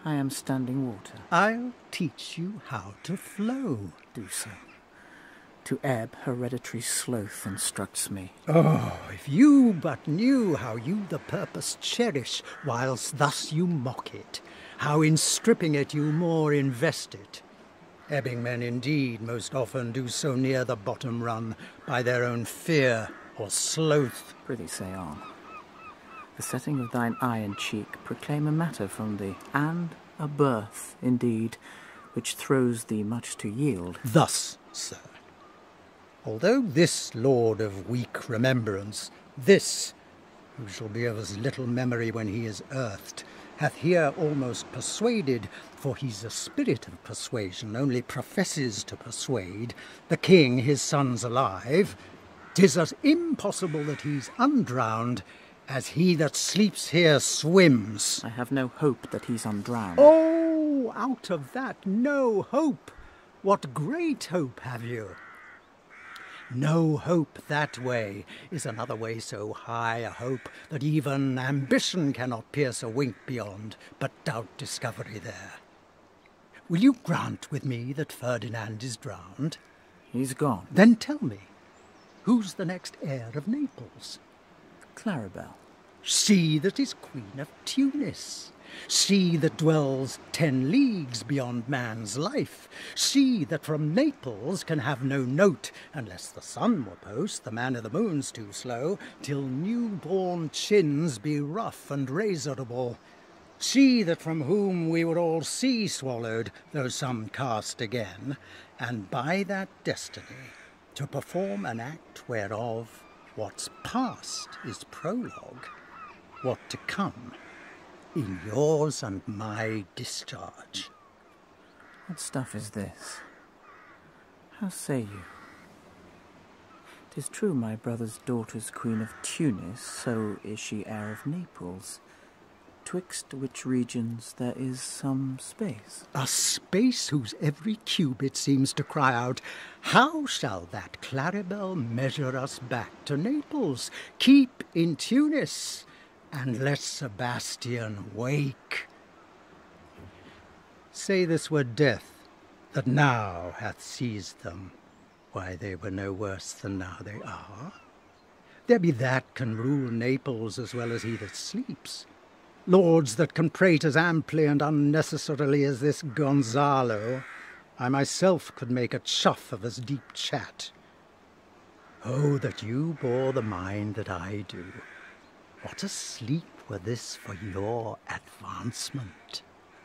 I am standing water. I'll teach you how to flow. Do so. To ebb, hereditary sloth instructs me. Oh, if you but knew how you the purpose cherish, whilst thus you mock it, how in stripping it you more invest it. Ebbing men indeed most often do so near the bottom run by their own fear or sloth. Prithee say on. The setting of thine eye and cheek proclaim a matter from thee, and a birth, indeed, which throws thee much to yield. Thus, sir, although this lord of weak remembrance, this, who shall be of as little memory when he is earthed, hath here almost persuaded, for he's a spirit of persuasion, only professes to persuade, the king his son's alive, 'tis as impossible that he's undrowned as he that sleeps here swims. I have no hope that he's undrowned. Oh, out of that no hope. What great hope have you? No hope that way is another way so high a hope that even ambition cannot pierce a wink beyond, but doubt discovery there. Will you grant with me that Ferdinand is drowned? He's gone. Then tell me, who's the next heir of Naples? Claribel. She that is Queen of Tunis. She that dwells ten leagues beyond man's life. She that from Naples can have no note, unless the sun were post, the man of the moon's too slow, till new-born chins be rough and razorable. She that from whom we would all see swallowed, though some cast again, and by that destiny to perform an act whereof what's past is prologue, what to come in yours and my discharge. What stuff is this? How say you? 'Tis true my brother's daughter's Queen of Tunis, so is she heir of Naples, twixt which regions there is some space. A space whose every cubit seems to cry out, how shall that Claribel measure us back to Naples? Keep in Tunis, and let Sebastian wake. Say this were death that now hath seized them, why they were no worse than now they are. There be that can rule Naples as well as he that sleeps. Lords that can prate as amply and unnecessarily as this Gonzalo, I myself could make a chuff of as deep chat. Oh, that you bore the mind that I do. What a sleep were this for your advancement.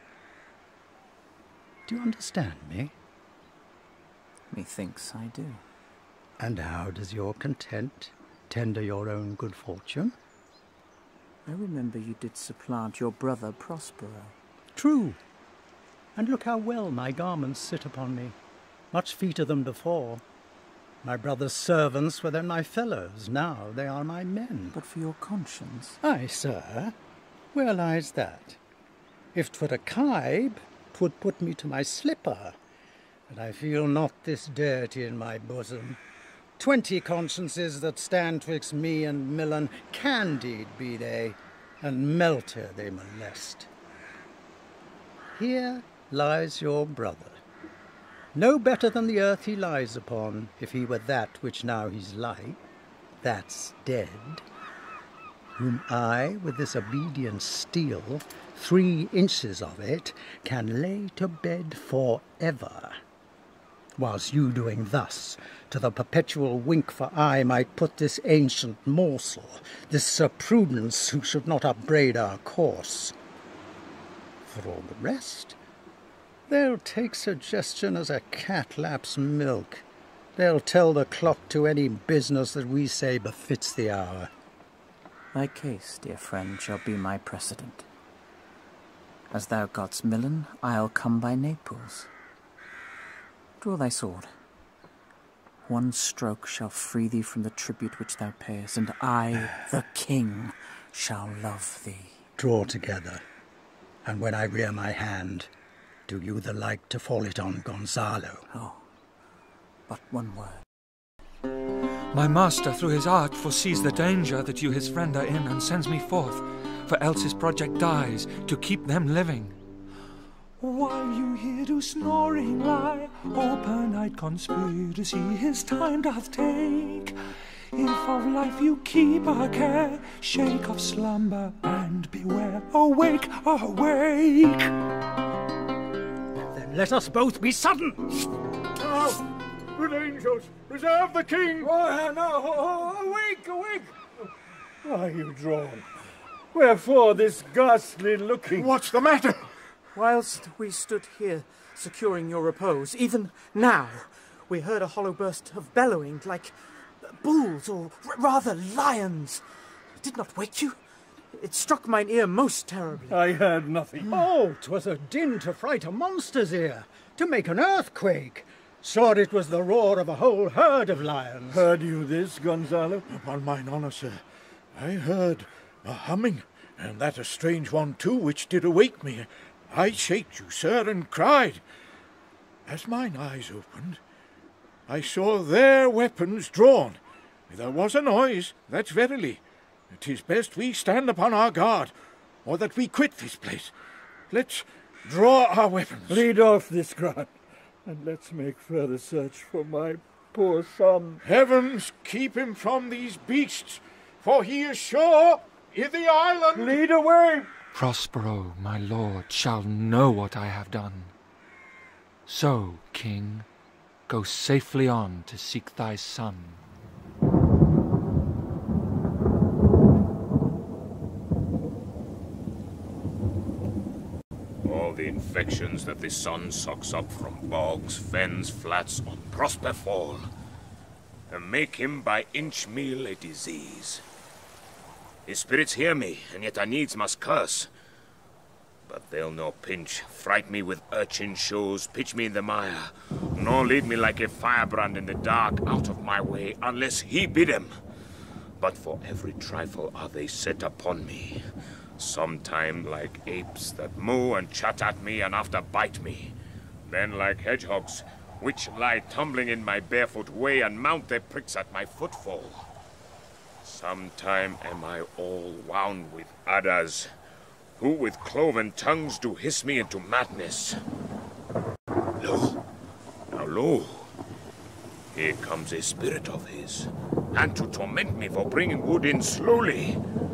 Do you understand me? Methinks I do. And how does your content tender your own good fortune? I remember you did supplant your brother Prospero. True. And look how well my garments sit upon me, much feater than before. My brother's servants were then my fellows, now they are my men. But for your conscience? Aye, sir. Where lies that? If 'twere a kibe, 'twould put me to my slipper, but I feel not this dirty in my bosom. Twenty consciences that stand twixt me and Milan, candid be they, and melter they molest. Here lies your brother, no better than the earth he lies upon, if he were that which now he's like, that's dead, whom I, with this obedient steel, three inches of it, can lay to bed for ever. Whilst you doing thus, to the perpetual wink for eye might put this ancient morsel, this Sir Prudence who should not upbraid our course. For all the rest, they'll take suggestion as a cat laps milk. They'll tell the clock to any business that we say befits the hour. Thy case, dear friend, shall be my precedent. As thou gott's Milan, I'll come by Naples. Draw thy sword. One stroke shall free thee from the tribute which thou payest, and I, the king, shall love thee. Draw together, and when I rear my hand, do you the like to fall it on Gonzalo. Oh, but one word. My master, through his art, foresees the danger that you his friend are in, and sends me forth, for else his project dies, to keep them living. While you here do snoring lie, open-eyed conspiracy his time doth take. If of life you keep a care, shake of slumber and beware. Awake, awake! Then let us both be sudden. Oh, good angels, preserve the king! Oh, no, oh, awake, awake! Why are you drawn? Wherefore this ghastly looking? What's the matter? Whilst we stood here, securing your repose, even now, we heard a hollow burst of bellowing, like bulls, or r rather lions. It did not wake you. It struck mine ear most terribly. I heard nothing. Oh, 'twas a din to fright a monster's ear, to make an earthquake. Saw it was the roar of a whole herd of lions. Heard you this, Gonzalo? Upon mine honour, sir, I heard a humming, and that a strange one too, which did awake me. I shaked you, sir, and cried. As mine eyes opened, I saw their weapons drawn. There was a noise, that's verily. 'Tis best we stand upon our guard, or that we quit this place. Let's draw our weapons. Lead off this grant, and let's make further search for my poor son. Heavens keep him from these beasts, for he is sure i' the island. Lead away! Prospero, my lord, shall know what I have done. So, king, go safely on to seek thy son. All the infections that the sun sucks up from bogs, fens, flats on Prosper fall, and make him by inch meal a disease. His spirits hear me, and yet I needs must curse. But they'll no pinch, fright me with urchin shows, pitch me in the mire, nor lead me like a firebrand in the dark out of my way, unless he bid 'em. But for every trifle are they set upon me, sometime like apes that moo and chat at me and after bite me, then like hedgehogs, which lie tumbling in my barefoot way and mount their pricks at my footfall. Sometime am I all wound with adders, who with cloven tongues do hiss me into madness. Lo, now lo, here comes a spirit of his, and to torment me for bringing wood in slowly.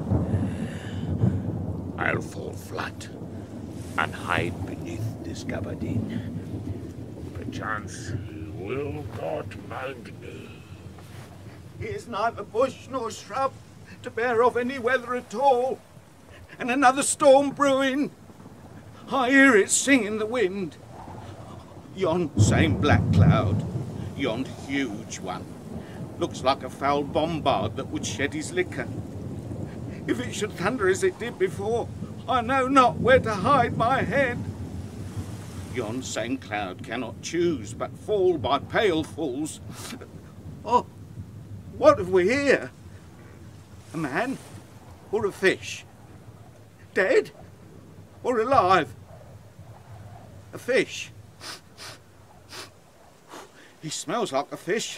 I'll fall flat, and hide beneath this gabardine. Perchance he will not mind me. Here's neither bush nor shrub to bear off any weather at all. And another storm brewing. I hear it sing in the wind. Yon same black cloud, yon huge one, looks like a foul bombard that would shed his liquor. If it should thunder as it did before, I know not where to hide my head. Yon same cloud cannot choose but fall by pailfuls. Oh, what have we here? A man or a fish? Dead or alive? A fish. He smells like a fish.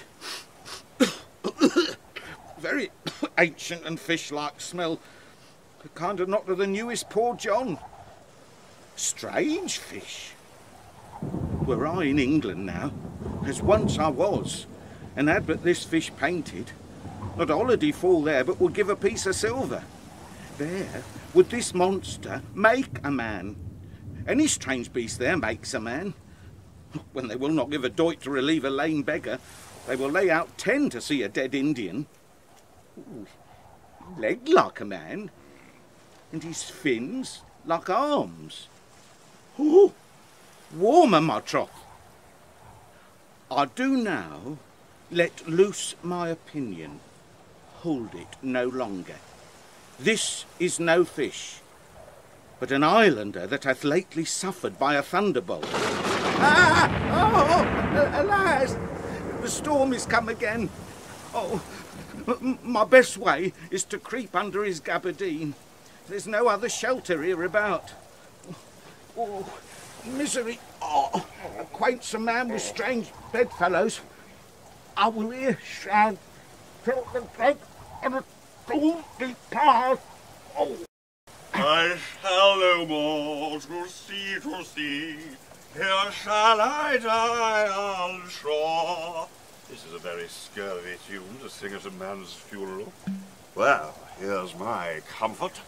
Very ancient and fish-like smell. The kind of not to the newest Poor John. Strange fish. Were I in England now, as once I was, and had but this fish painted, not holiday fall there, but would give a piece of silver. There would this monster make a man. Any strange beast there makes a man. When they will not give a doit to relieve a lame beggar, they will lay out ten to see a dead Indian. Ooh, leg like a man, and his fins like arms. Ooh, warmer, my troth. I do now let loose my opinion. Hold it no longer. This is no fish, but an islander that hath lately suffered by a thunderbolt. Ah! Oh! Alas! The storm is come again. Oh, my best way is to creep under his gabardine. There's no other shelter hereabout. Oh, misery! Oh, acquaints a man with strange bedfellows. I will here shroud till the break on a stormy path. Oh. I Hello, more to see, to see. Here shall I die on shore. This is a very scurvy tune to sing at a man's funeral. Well, here's my comfort.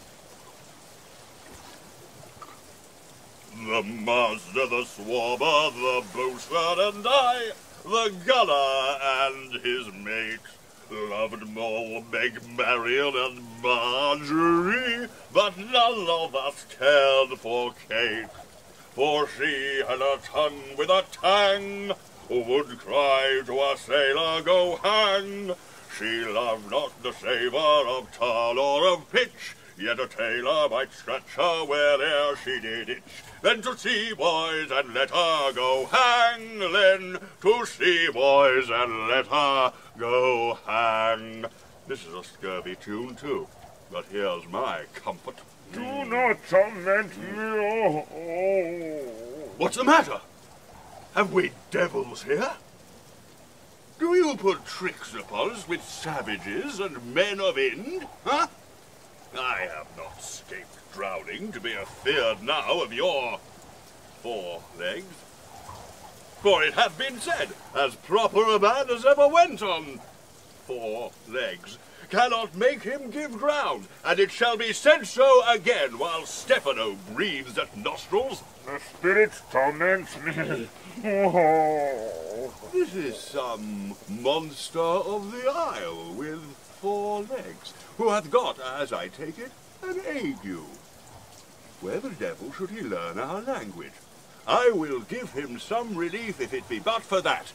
The master, the swabber, the boatswain and I, the gunner and his mate, loved Moll, Meg, Marion and Marjorie, but none of us cared for Kate, for she had a tongue with a tang, would cry to a sailor, go hang. She loved not the savour of tar or of pitch, yet a tailor might scratch her where'er she did itch. Then to sea, boys, and let her go hang. Then to sea, boys, and let her go hang. This is a scurvy tune, too, but here's my comfort. Do not torment me, oh, oh. What's the matter? Have we devils here? Do you put tricks upon us with savages and men of Ind, huh? I have not escaped drowning to be afeard now of your four legs. For it hath been said, as proper a man as ever went on four legs cannot make him give ground, and it shall be said so again while Stefano breathes at nostrils. The spirits torment me. Oh. This is some monster of the isle with four legs, who hath got, as I take it, an ague. Where the devil should he learn our language? I will give him some relief if it be but for that.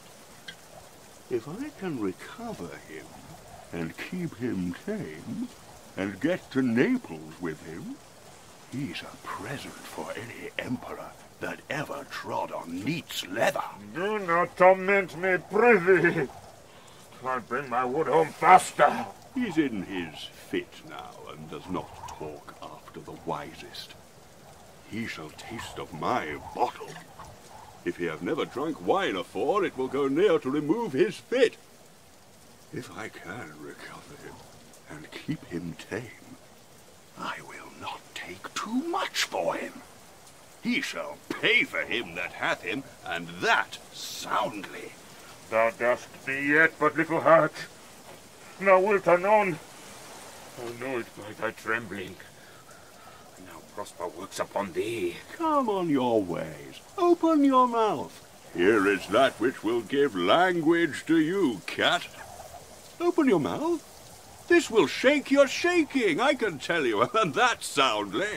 If I can recover him, and keep him tame, and get to Naples with him, he's a present for any emperor that ever trod on neat's leather. Do not torment me, prithee. I'll bring my wood home faster. He's in his fit now, and does not talk after the wisest. He shall taste of my bottle. If he have never drunk wine afore, it will go near to remove his fit. If I can recover him, and keep him tame, I will not take too much for him. He shall pay for him that hath him, and that soundly. Thou dost be yet but little hurt. Now wilt anon. I know it by thy trembling. Now prosper works upon thee. Come on your ways. Open your mouth. Here is that which will give language to you, cat. Open your mouth. This will shake your shaking, I can tell you, and that soundly.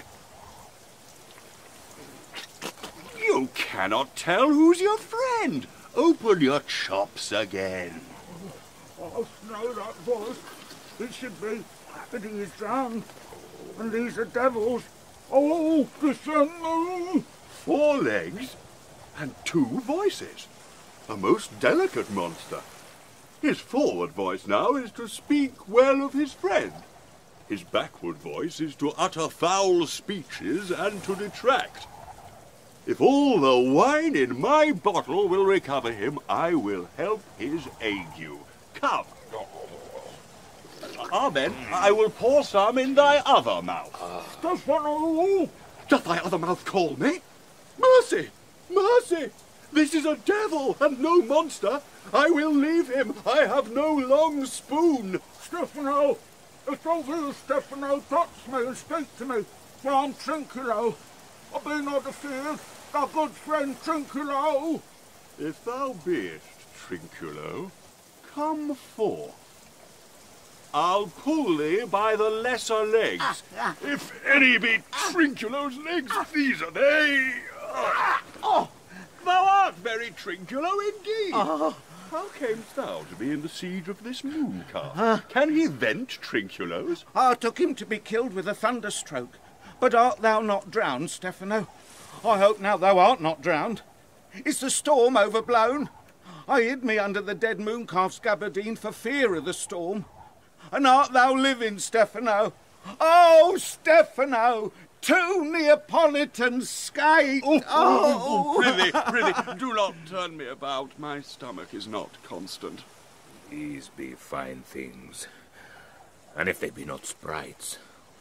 You cannot tell who's your friend. Open your chops again. Oh, know that voice. It should be that he is drowned, and these are devils. Oh, listen. Four legs and two voices. A most delicate monster. His forward voice now is to speak well of his friend. His backward voice is to utter foul speeches and to detract. If all the wine in my bottle will recover him, I will help his ague. Come. Amen. I will pour some in thy other mouth. Stefano! Doth thy other mouth call me? Mercy! Mercy! This is a devil and no monster. I will leave him. I have no long spoon. Stefano! If thou wilt, Stefano, touch me and speak to me, for I'm Trinculo. I be not afeard, thy good friend Trinculo. If thou beest Trinculo, come forth. I'll pull thee by the lesser legs. Ah, ah. If any be Trinculo's legs, these are they. Ah. Oh, thou art very Trinculo indeed. Oh. How camest thou to be in the siege of this moon cast? Uh, Can he vent Trinculos? I took him to be killed with a thunderstroke. But art thou not drowned, Stefano? I hope now thou art not drowned. Is the storm overblown? I hid me under the dead mooncalf's gabardine for fear of the storm. And art thou living, Stefano? Oh, Stefano! Two Neapolitan skates! Oh, oh. oh, prithee, prithee, do not turn me about. My stomach is not constant. These be fine things. And if they be not sprites,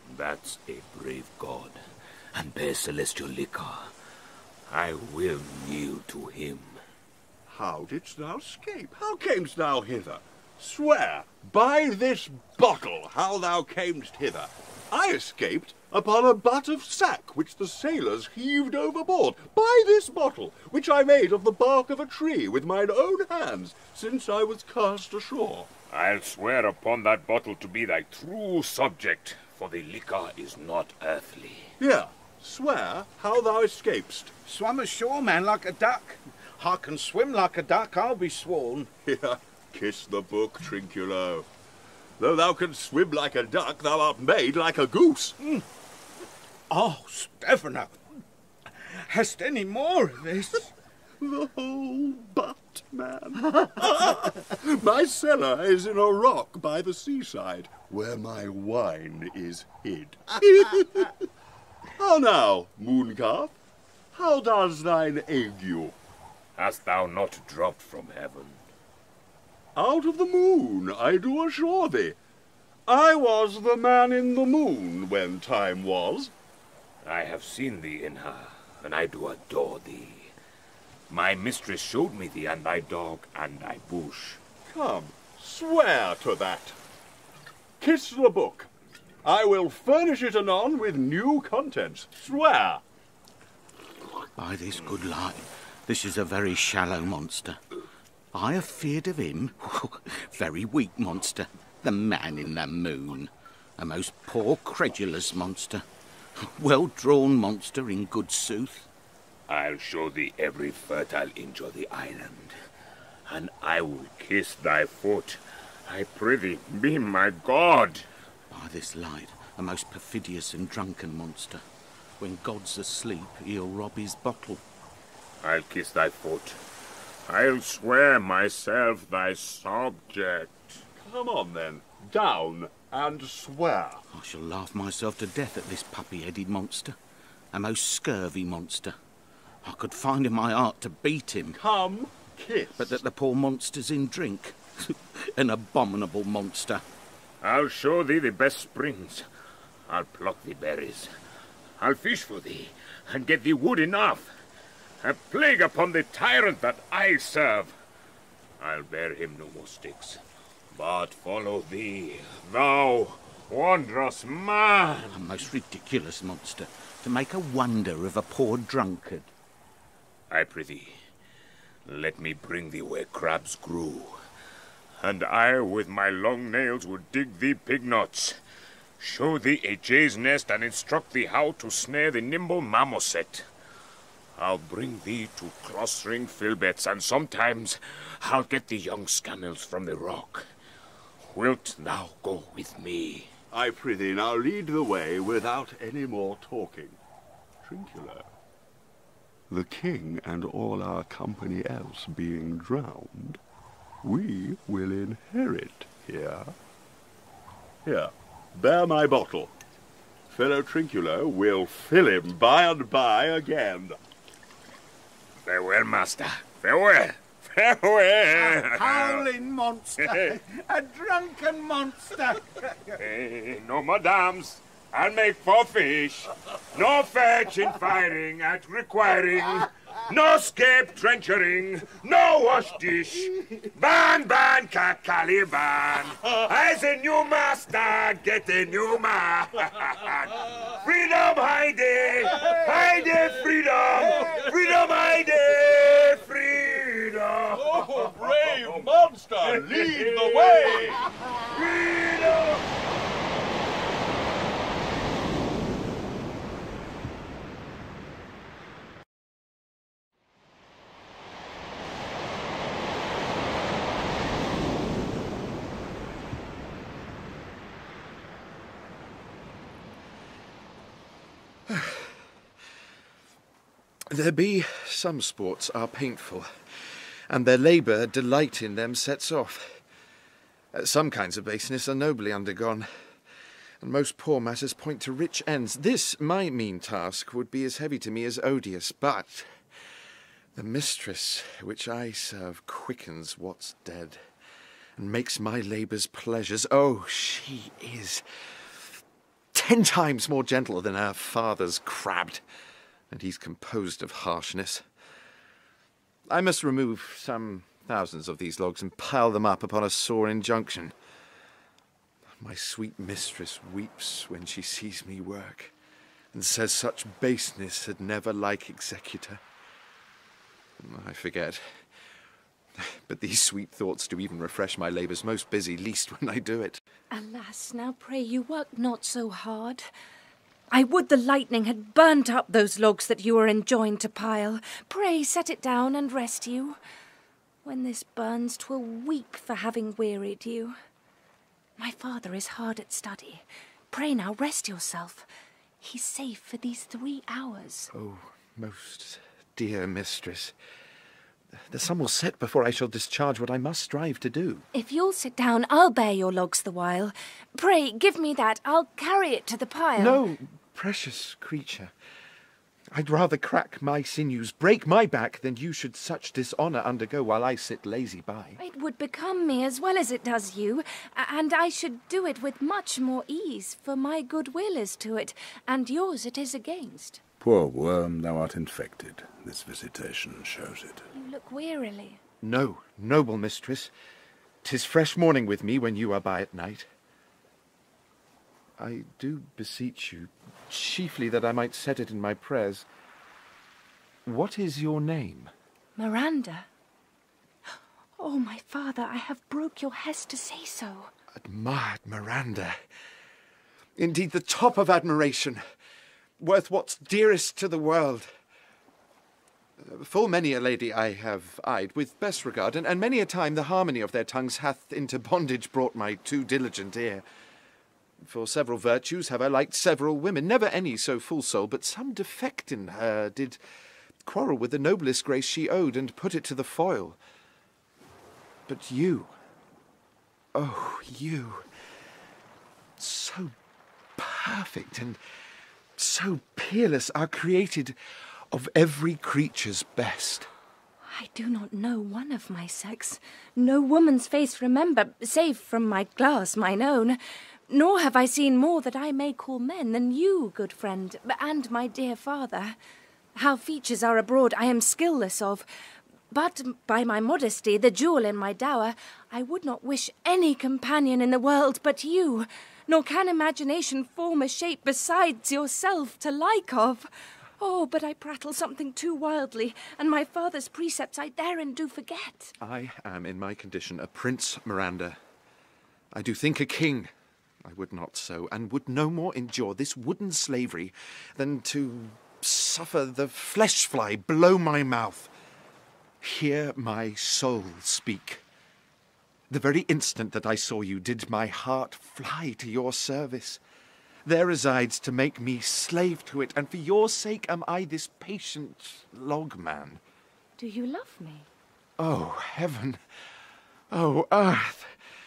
That's a brave god, and bears celestial liquor. I will kneel to him. How didst thou escape? How camest thou hither? Swear, by this bottle, how thou camest hither. I escaped upon a butt of sack which the sailors heaved overboard. By this bottle, which I made of the bark of a tree with mine own hands, since I was cast ashore. I'll swear upon that bottle to be thy true subject, for the liquor is not earthly. Here, swear how thou escapest. Swam ashore, man, like a duck. I can swim like a duck, I'll be sworn. Here, kiss the book, Trinculo. Though thou canst swim like a duck, thou art made like a goose. Mm. Oh, Stefano, hast any more of this? The whole butt, man. My cellar is in a rock by the seaside, where my wine is hid. How now, mooncalf? How does thine ague? Hast thou not dropped from heaven? Out of the moon, I do assure thee. I was the man in the moon when time was. I have seen thee in her, and I do adore thee. My mistress showed me thee and thy dog and thy bush. Come, swear to that. Kiss the book. I will furnish it anon with new contents. Swear. By this good light, this is a very shallow monster. I have feared of him. Very weak monster. The man in the moon. A most poor, credulous monster. Well-drawn monster, in good sooth. I'll show thee every fertile inch of the island, and I will kiss thy foot. I prithee, be my god. By this light, a most perfidious and drunken monster. When God's asleep, he'll rob his bottle. I'll kiss thy foot. I'll swear myself thy subject. Come on, then. Down and swear. I shall laugh myself to death at this puppy-headed monster. A most scurvy monster. I could find in my heart to beat him. Come, kiss. But that the poor monster's in drink. An abominable monster. I'll show thee the best springs. I'll pluck thee berries. I'll fish for thee, and get thee wood enough. A plague upon the tyrant that I serve. I'll bear him no more sticks, but follow thee, thou wondrous man. A most ridiculous monster, to make a wonder of a poor drunkard. I prithee, let me bring thee where crabs grew, and I with my long nails would dig thee pig knots, show thee a jay's nest, and instruct thee how to snare the nimble marmoset. I'll bring thee to cross-ring filberts, and sometimes I'll get the young scannels from the rock. Wilt thou go with me? I prithee, now lead the way without any more talking. Trinculo. The king and all our company else being drowned, we will inherit here. Here, bear my bottle. Fellow Trinculo will fill him by and by again. Farewell, master. Farewell. Farewell. A howling monster. A drunken monster. Hey, no madams. I'll make for fish. No fetching, firing at requiring. No scape trenchering. No wash dish. Ban, ban, kakali, ban. As a new master, get a new man. Freedom, Heide. Heide, freedom. Freedom, Heide. Freedom. Oh, brave monster, lead the way. Freedom. There be some sports are painful, and their labour delight in them sets off. Uh, Some kinds of baseness are nobly undergone, and most poor matters point to rich ends. This, my mean task, would be as heavy to me as odious, but the mistress which I serve quickens what's dead, and makes my labours pleasures. Oh, she is ten times more gentle than her father's crabbed, and he's composed of harshness. I must remove some thousands of these logs and pile them up upon a sore injunction. My sweet mistress weeps when she sees me work, and says such baseness had never like executor. I forget. But these sweet thoughts do even refresh my labours most busy, least when I do it. Alas, now pray you work not so hard. I would the lightning had burnt up those logs that you are enjoined to pile. Pray set it down and rest you. When this burns, 'twill weep for having wearied you. My father is hard at study. Pray now rest yourself. He's safe for these three hours. Oh, most dear mistress, the sun will set before I shall discharge what I must strive to do. If you'll sit down, I'll bear your logs the while. Pray, give me that. I'll carry it to the pile. No, precious creature. I'd rather crack my sinews, break my back, than you should such dishonour undergo while I sit lazy by. It would become me as well as it does you, and I should do it with much more ease, for my good will is to it, and yours it is against. Poor worm, thou art infected. This visitation shows it. You look wearily. No, noble mistress. 'Tis fresh morning with me when you are by at night. I do beseech you, chiefly that I might set it in my prayers. What is your name? Miranda. Oh, my father, I have broke your hest to say so. Admired Miranda. Indeed, the top of admiration. Worth what's dearest to the world. Full many a lady I have eyed with best regard, and, and many a time the harmony of their tongues hath into bondage brought my too diligent ear. For several virtues have I liked several women, never any so full soul, but some defect in her did quarrel with the noblest grace she owed, and put it to the foil. But you, oh, you, so perfect and so peerless, are created of every creature's best. I do not know one of my sex, no woman's face remember, save from my glass mine own. Nor have I seen more that I may call men than you, good friend, and my dear father. How features are abroad I am skillless of, but by my modesty, the jewel in my dower, I would not wish any companion in the world but you, nor can imagination form a shape besides yourself to like of. Oh, but I prattle something too wildly, and my father's precepts I therein do forget. I am in my condition a prince, Miranda. I do think a king. I would not so, and would no more endure this wooden slavery than to suffer the flesh fly blow my mouth. Hear my soul speak. The very instant that I saw you did my heart fly to your service. There resides to make me slave to it, and for your sake am I this patient logman. Do you love me? Oh, heaven! Oh, earth!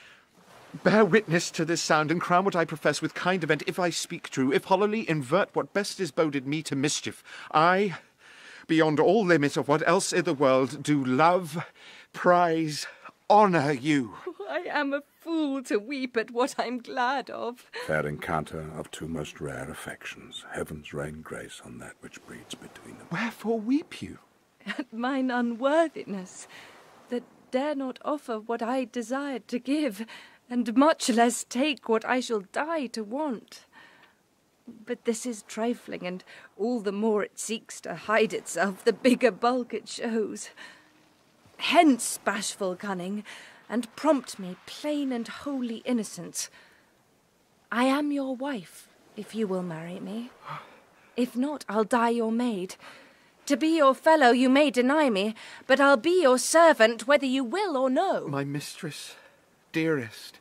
Bear witness to this sound, and crown what I profess with kind event, if I speak true, if hollowly invert what best is boded me to mischief. I, beyond all limit of what else i' the world, do love, prize, honour you. I am a fool to weep at what I'm glad of. Fair encounter of two most rare affections. Heavens rain grace on that which breeds between them. Wherefore weep you? At mine unworthiness, that dare not offer what I desired to give, and much less take what I shall die to want. But this is trifling, and all the more it seeks to hide itself, the bigger bulk it shows. Hence, bashful cunning, and prompt me, plain and holy innocence. I am your wife, if you will marry me. If not, I'll die your maid. To be your fellow you may deny me, but I'll be your servant whether you will or no. My mistress, dearest,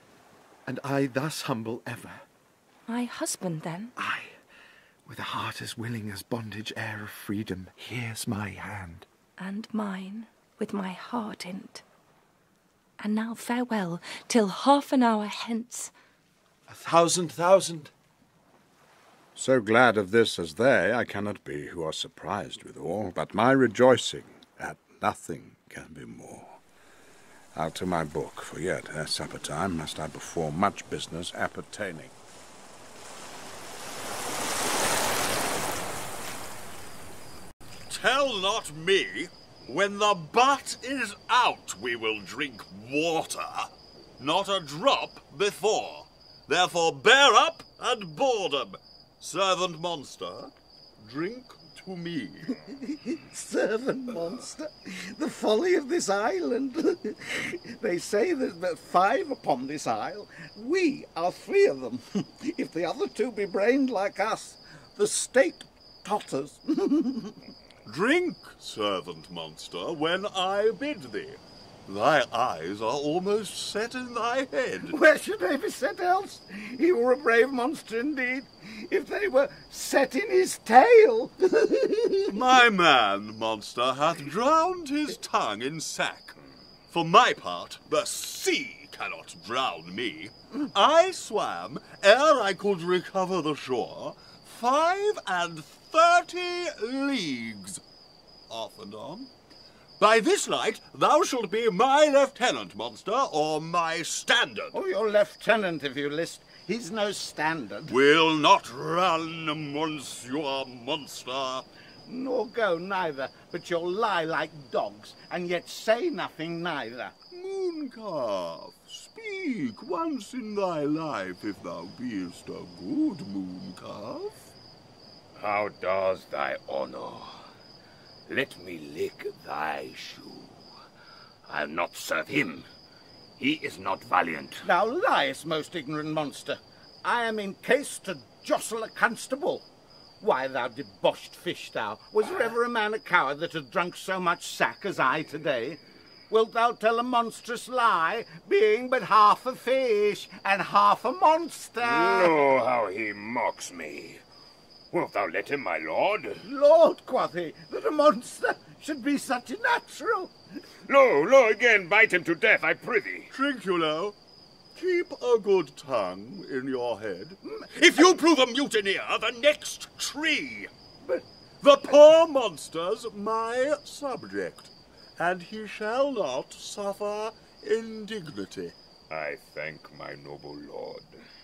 and I thus humble ever. My husband, then? I, with a heart as willing as bondage air of freedom, here's my hand. And mine, with my heart in't. And now farewell, till half an hour hence. A thousand thousand. So glad of this as they I cannot be, who are surprised withal, but my rejoicing at nothing can be more. I'll to my book, for yet ere supper time must I perform much business appertaining. tell not me. When the butt is out, we will drink water, not a drop before. Therefore bear up and boredom. Servant monster, drink to me. Servant monster, the folly of this island. They say there's but five upon this isle. We are three of them. If the other two be brained like us, the state totters. Drink, servant monster, when I bid thee. Thy eyes are almost set in thy head. Where should they be set else? He were a brave monster indeed, if they were set in his tail. My man, monster, hath drowned his tongue in sack. For my part, the sea cannot drown me. I swam, ere I could recover the shore, five and thirty leagues, off and on. By this light, thou shalt be my lieutenant, monster, or my standard. Oh, your lieutenant, if you list. He's no standard. Will not run, monsieur monster. Nor go neither, but you'll lie like dogs, and yet say nothing neither. Mooncalf, speak once in thy life, if thou beest a good mooncalf. How does thy honor? Let me lick thy shoe. I'll not serve him. He is not valiant. Thou liest, most ignorant monster. I am in case to jostle a constable. Why, thou debauched fish, thou, was there ever a man a coward that had drunk so much sack as I today? Wilt thou tell a monstrous lie, being but half a fish and half a monster? Know how he mocks me. Wilt thou let him, my lord? Lord, quoth he, that a monster should be such a natural. Lo, lo, again, bite him to death, I prithee. Trinculo, keep a good tongue in your head. If you prove a mutineer, the next tree. But the poor monster's my subject, and he shall not suffer indignity. I thank my noble lord.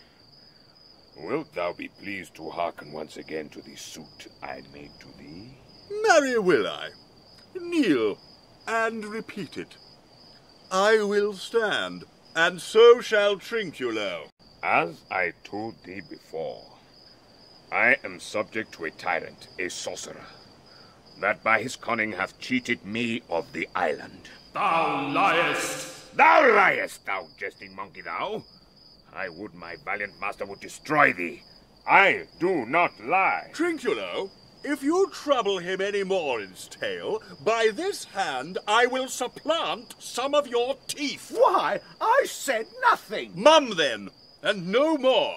Wilt thou be pleased to hearken once again to the suit I made to thee? Marry will I. Kneel, and repeat it. I will stand, and so shall Trinculo. As I told thee before, I am subject to a tyrant, a sorcerer, that by his cunning hath cheated me of the island. Thou liest! Thou liest, thou jesting monkey, thou! I would my valiant master would destroy thee. I do not lie. Trinculo, if you trouble him any more in's tale, by this hand I will supplant some of your teeth. Why, I said nothing. Mum, then, and no more.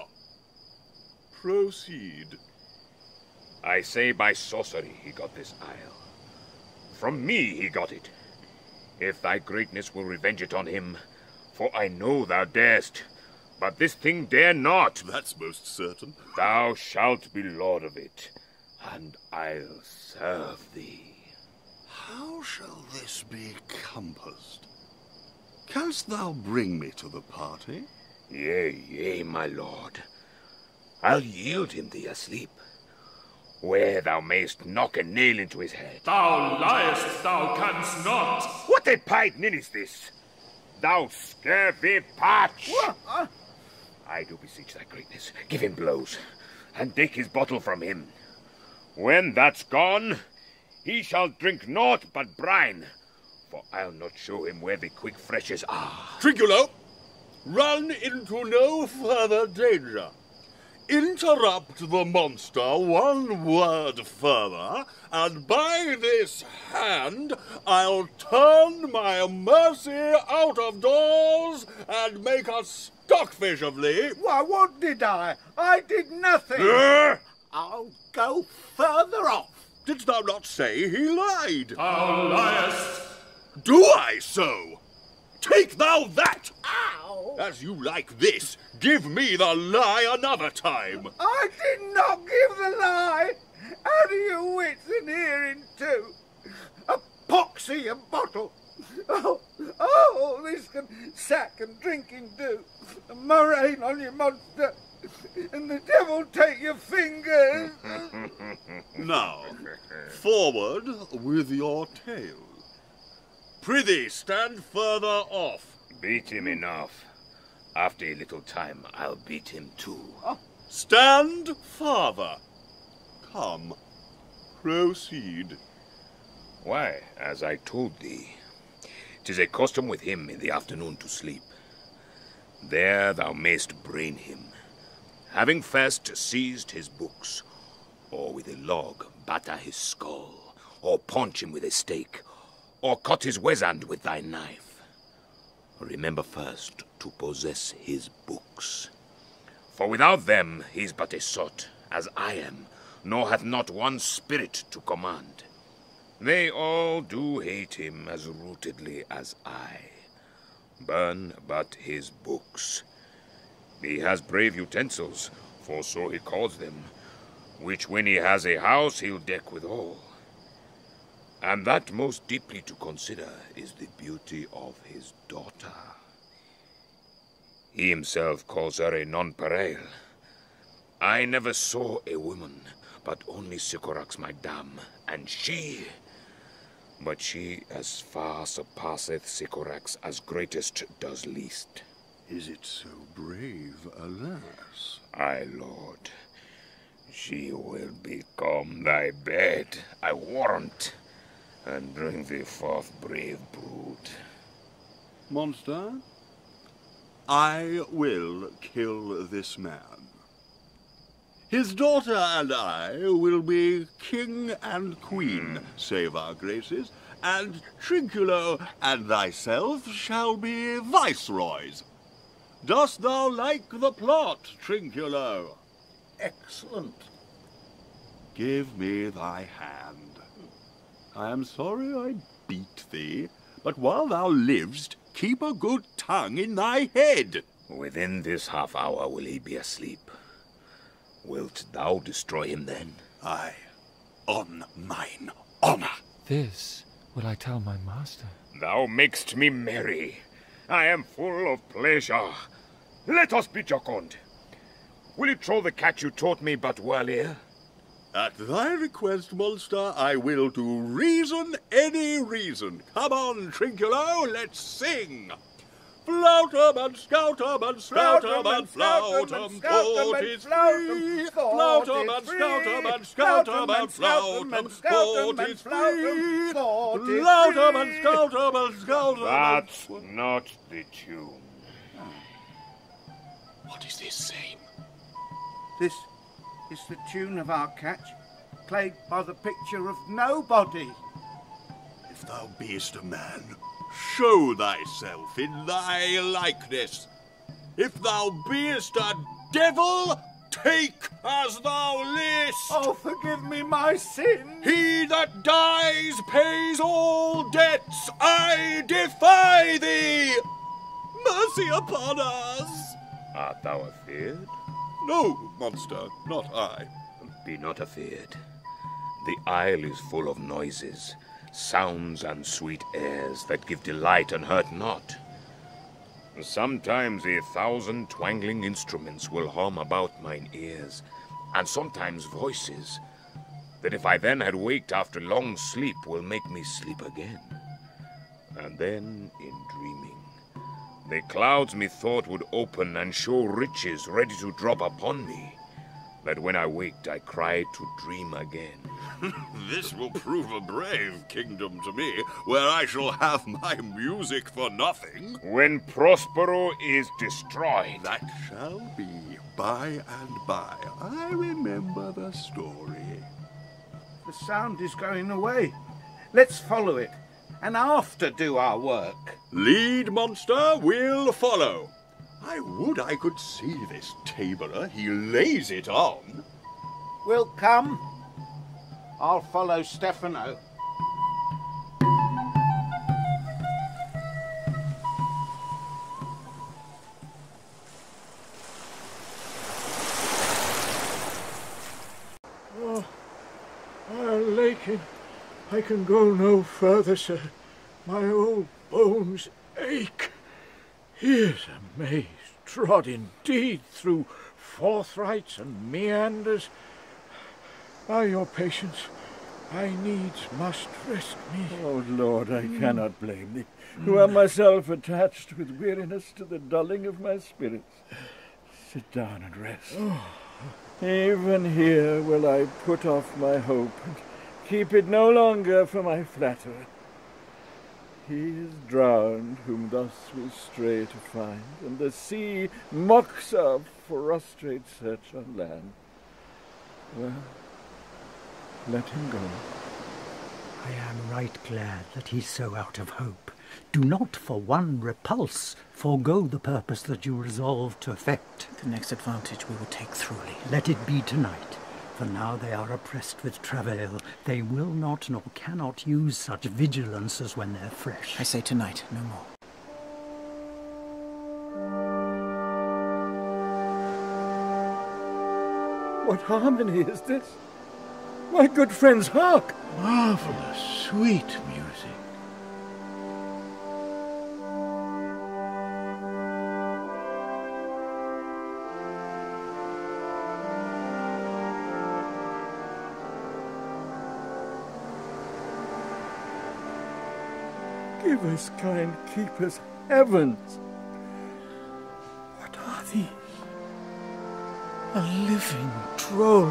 Proceed. I say by sorcery he got this isle. From me he got it. If thy greatness will revenge it on him, for I know thou darest, but this thing dare not. That's most certain. Thou shalt be lord of it, and I'll serve thee. How shall this be compassed? Canst thou bring me to the party? Yea, yea, my lord. I'll yield him thee asleep, where thou mayst knock a nail into his head. Thou liest, thou canst not. What a pied nin is this? Thou scurvy patch! What? I do beseech thy greatness, give him blows, and take his bottle from him. When that's gone, he shall drink naught but brine, for I'll not show him where the quick freshes are. Trinculo, run into no further danger. Interrupt the monster one word further, and by this hand I'll turn my mercy out of doors and make a stockfish of thee. Why, what did I? I did nothing. Uh, I'll go further off. Didst thou not say he lied? Thou liest. Do I so? Take thou that! Ow! As you like this, give me the lie another time. I did not give the lie. How do your wits in hearing too? A poxy a bottle. Oh, oh, this can sack and drinking do. A murrain on you, monster. and the devil take your fingers. Now, forward with your tail. Prithee, stand further off. Beat him enough. After a little time, I'll beat him too. Stand farther. Come, proceed. Why, as I told thee, 'tis a custom with him in the afternoon to sleep. There thou mayst brain him, having first seized his books, or with a log batter his skull, or punch him with a stake, or cut his weasand with thy knife. Remember first to possess his books. For without them he's but a sot, as I am, nor hath not one spirit to command. They all do hate him as rootedly as I. Burn but his books. He has brave utensils, for so he calls them, which when he has a house he'll deck withal. And that most deeply to consider is the beauty of his daughter. He himself calls her a nonpareil. I never saw a woman, but only Sycorax my dam, and she... But she as far surpasseth Sycorax as greatest does least. Is it so brave, alas? Aye, Lord. She will become thy bed, I warrant, and bring thee forth brave brood. Monster, I will kill this man. His daughter and I will be king and queen, save our graces, and Trinculo and thyself shall be viceroys. Dost thou like the plot, Trinculo? Excellent. Give me thy hand. I am sorry I beat thee, but while thou livest, keep a good tongue in thy head. Within this half hour will he be asleep. Wilt thou destroy him then? Aye, on mine honor. This will I tell my master. Thou makest me merry. I am full of pleasure. Let us be jocund. Will you troll the catch you taught me but well ere? At thy request, monster, I will do reason any reason. Come on, Trinculo, let's sing. Flout 'em and scout 'em and scout 'em and flout 'em, forty-three. Flout 'em and scout 'em and scout 'em and flout 'em, forty-three. Flout 'em and scout 'em and scout 'em. That's not the tune. What is this same? This is the tune of our catch, played by the picture of nobody. If thou beest a man, show thyself in thy likeness. If thou beest a devil, take as thou list. Oh, forgive me my sin. He that dies pays all debts. I defy thee. Mercy upon us. Art thou afeard? No, monster, not I. Be not afeard. The isle is full of noises, sounds and sweet airs that give delight and hurt not. Sometimes a thousand twangling instruments will hum about mine ears, and sometimes voices, that if I then had waked after long sleep will make me sleep again. And then, in dreaming, the clouds methought would open and show riches ready to drop upon me, that when I waked I cried to dream again. This will prove a brave kingdom to me, where I shall have my music for nothing. When Prospero is destroyed. That shall be by and by. I remember the story. The sound is going away. Let's follow it, and after do our work. Lead, monster, we'll follow. I would I could see this tabourer. He lays it on. We'll come. I'll follow Stefano. Oh, I'll Lakin, I can go no further, sir. My old bones ache. Here's a maze trod indeed through forthrights and meanders. By your patience, I needs must rest me. Oh, Lord, I cannot blame thee, who am myself attached with weariness to the dulling of my spirits. Sit down and rest. Oh. Even here will I put off my hope and keep it no longer for my flatterer. He is drowned whom thus we stray to find, and the sea mocks our frustrate search on land. Well, let him go. I am right glad that he's so out of hope. Do not for one repulse forego the purpose that you resolve to effect. The next advantage we will take throughly. Let it be tonight, for now they are oppressed with travail. They will not nor cannot use such vigilance as when they're fresh. I say tonight, no more. What harmony is this? My good friends, hark! Marvelous, sweet music. Give us, kind keepers, heavens! What are these? A living drollery.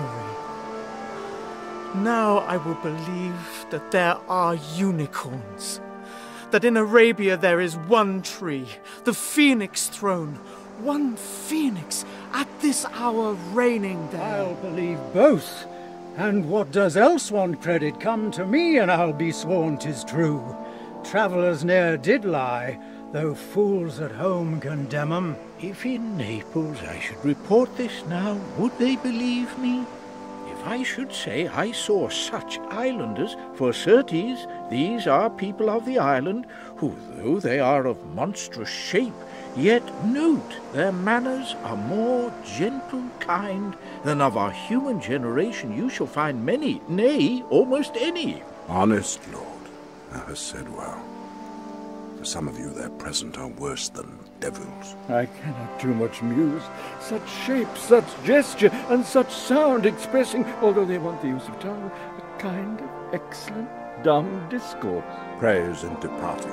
Now I will believe that there are unicorns, that in Arabia there is one tree, the phoenix throne, one phoenix at this hour reigning there. I'll believe both, and what does else want credit come to me, and I'll be sworn 'tis true. Travellers ne'er did lie, though fools at home condemn 'em. If in Naples I should report this now, would they believe me? If I should say I saw such islanders, for certes these are people of the island, who, though they are of monstrous shape, yet note their manners are more gentle, kind, than of our human generation you shall find many, nay, almost any. Honest lord, thou hast said well. For some of you there present are worse than devils. I cannot too much muse. Such shape, such gesture, and such sound expressing, although they want the use of tongue, a kind of excellent dumb discourse. Praise in departing.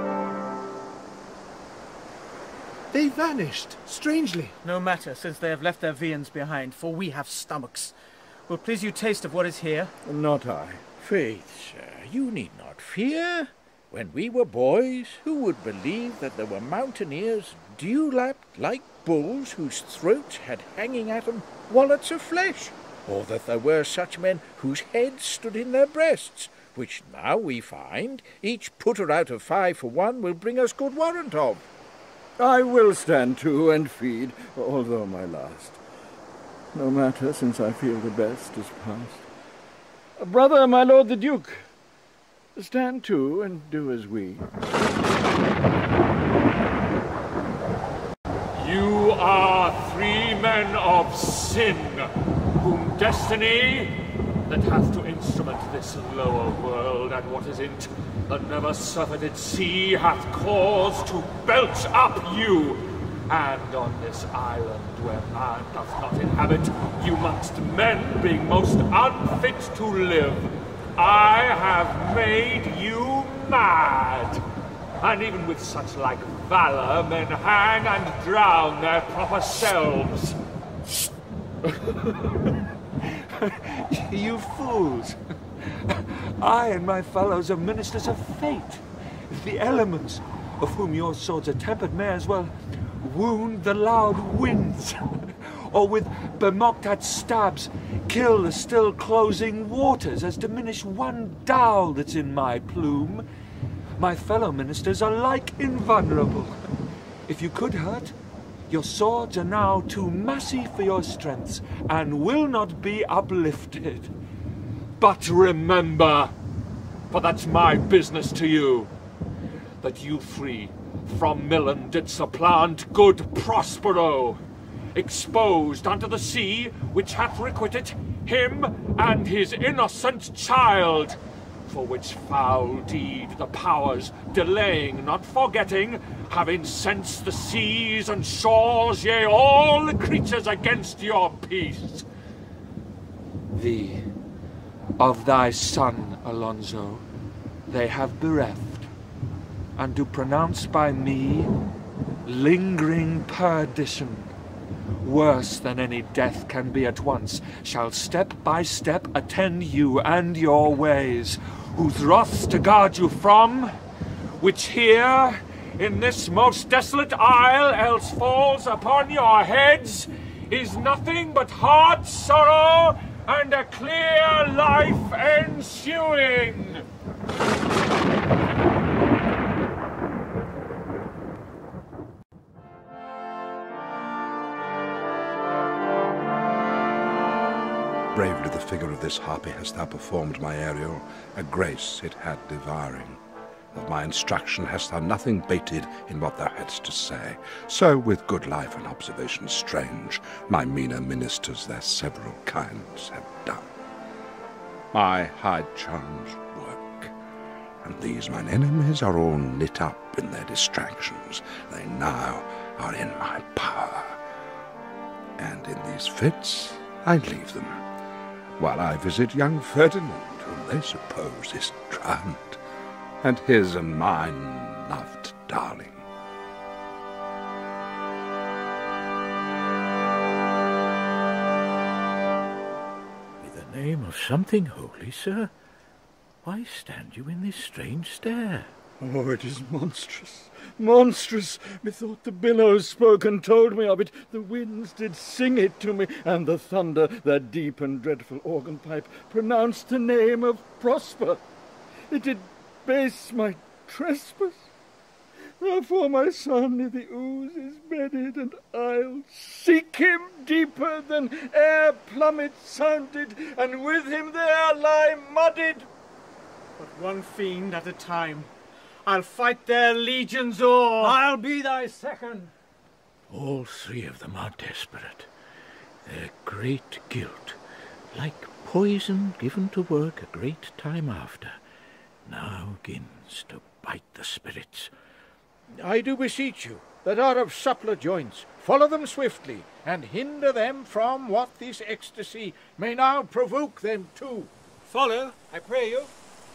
They vanished, strangely. No matter, since they have left their viands behind, for we have stomachs. Will please you taste of what is here? Not I. Faith, sir, you need not fear. When we were boys, who would believe that there were mountaineers dew-lapped like bulls whose throats had hanging at 'em wallets of flesh, or that there were such men whose heads stood in their breasts, which now we find each putter out of five for one will bring us good warrant of. I will stand to and feed, although my last. No matter, since I feel the best is past. Brother, my lord the Duke, stand to and do as we. You are three men of sin, whom destiny, that hath to instrument this lower world and what is in't, the never-surfeited sea, hath caused to belch up you. And on this island where man doth not inhabit, you mongst men being most unfit to live, I have made you mad. And even with such like valor, men hang and drown their proper selves. You fools! I and my fellows are ministers of fate. The elements, of whom your swords are tempered, may as well wound the loud winds, or with bemocked stabs kill the still closing waters, as diminish one dowel that's in my plume. My fellow ministers are like invulnerable. If you could hurt, your swords are now too massy for your strengths, and will not be uplifted. But remember, for that's my business to you, that you three from Milan did supplant good Prospero, exposed unto the sea, which hath requited him and his innocent child. for which foul deed the powers, delaying, not forgetting, have incensed the seas and shores, yea, all the creatures against your peace. Thee, of thy son, Alonso, they have bereft, and do pronounce by me lingering perdition, worse than any death can be at once, shall step by step attend you and your ways, whose wraths to guard you from, which here, in this most desolate isle, else falls upon your heads, is nothing but heart sorrow and a clear life ensuing. Bravely the figure of this harpy hast thou performed, my Ariel, a grace it had devouring. Of my instruction hast thou nothing bated in what thou hadst to say. So with good life and observation strange, my meaner ministers their several kinds have done. My high charms work, and these mine enemies are all lit up in their distractions. They now are in my power, and in these fits I leave them, while I visit young Ferdinand, whom they suppose is drowned, and his and mine loved darling. In the name of something holy, sir, why stand you in this strange stare? Oh, it is monstrous, monstrous! Methought the billows spoke and told me of it, the winds did sing it to me, and the thunder, that deep and dreadful organ pipe, pronounced the name of Prosper. It did base my trespass. Therefore, my son, i' the ooze is bedded, and I'll seek him deeper than e'er plummet sounded, and with him there lie mudded. But one fiend at a time. I'll fight their legions o'er. I'll be thy second. All three of them are desperate. Their great guilt, like poison given to work a great time after, now begins to bite the spirits. I do beseech you, that are of suppler joints, follow them swiftly, and hinder them from what this ecstasy may now provoke them to. Follow, I pray you.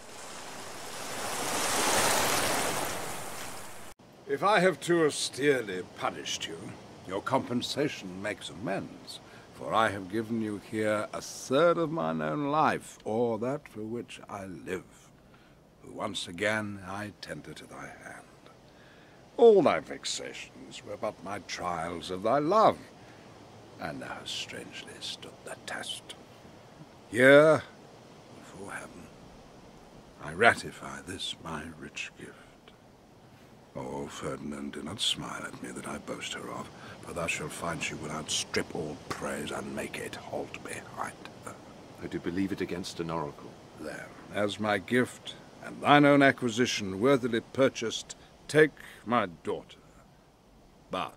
If I have too austerely punished you, your compensation makes amends, for I have given you here a third of mine own life, or that for which I live, who once again I tender to thy hand. All thy vexations were but my trials of thy love, and thou hast strangely stood the test. Here, before heaven, I ratify this my rich gift. Oh, Ferdinand, do not smile at me that I boast her of, for thou shalt find she will outstrip all praise and make it halt behind her. I do believe it against an oracle. There, as my gift, and thine own acquisition worthily purchased, take my daughter. But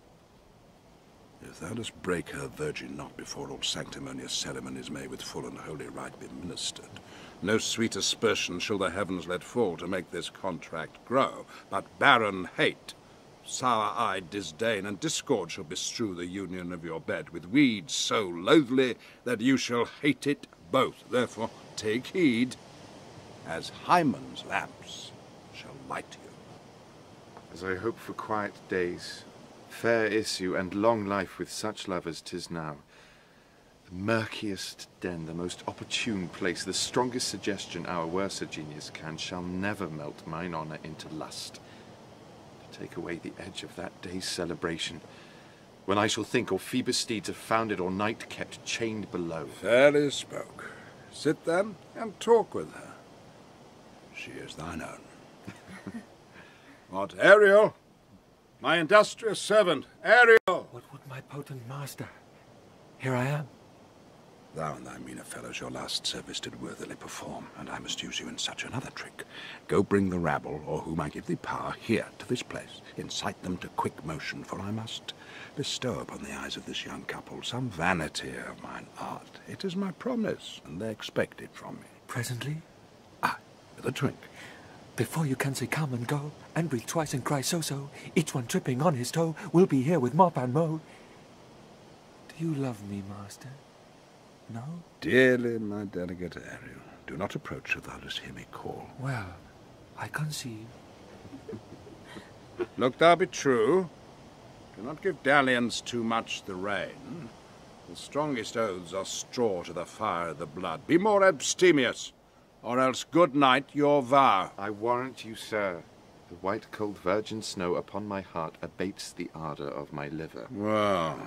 if thou dost break her virgin not before all sanctimonious ceremonies may with full and holy rite be ministered, no sweet aspersion shall the heavens let fall to make this contract grow, but barren hate, sour-eyed disdain, and discord shall bestrew the union of your bed with weeds so loathly that you shall hate it both. Therefore take heed, as Hymen's lamps shall light you. As I hope for quiet days, fair issue, and long life with such lovers, 'tis now. The murkiest den, the most opportune place, the strongest suggestion our worser genius can, shall never melt mine honour into lust. To take away the edge of that day's celebration, when I shall think or Phoebus' steeds are founded or night kept chained below. Fairly spoke. Sit then and talk with her. She is thine own. What, Ariel? My industrious servant, Ariel! What would my potent master? Here I am. Thou and thy meaner fellows your last service did worthily perform, and I must use you in such another trick. Go bring the rabble, or whom I give thee power, here to this place. Incite them to quick motion, for I must bestow upon the eyes of this young couple some vanity of mine art. It is my promise, and they expect it from me. Presently? Ah, another drink. Before you can say come and go, and breathe twice and cry so-so, each one tripping on his toe, we'll be here with mop and mow. Do you love me, master? No? Dearly, my delicate Ariel, do not approach if thou dost hear me call. Well, I conceive. Look thou be true. Do not give dalliance too much the rein. The strongest oaths are straw to the fire of the blood. Be more abstemious, or else good night your vow. I warrant you, sir, the white cold virgin snow upon my heart abates the ardour of my liver. Well,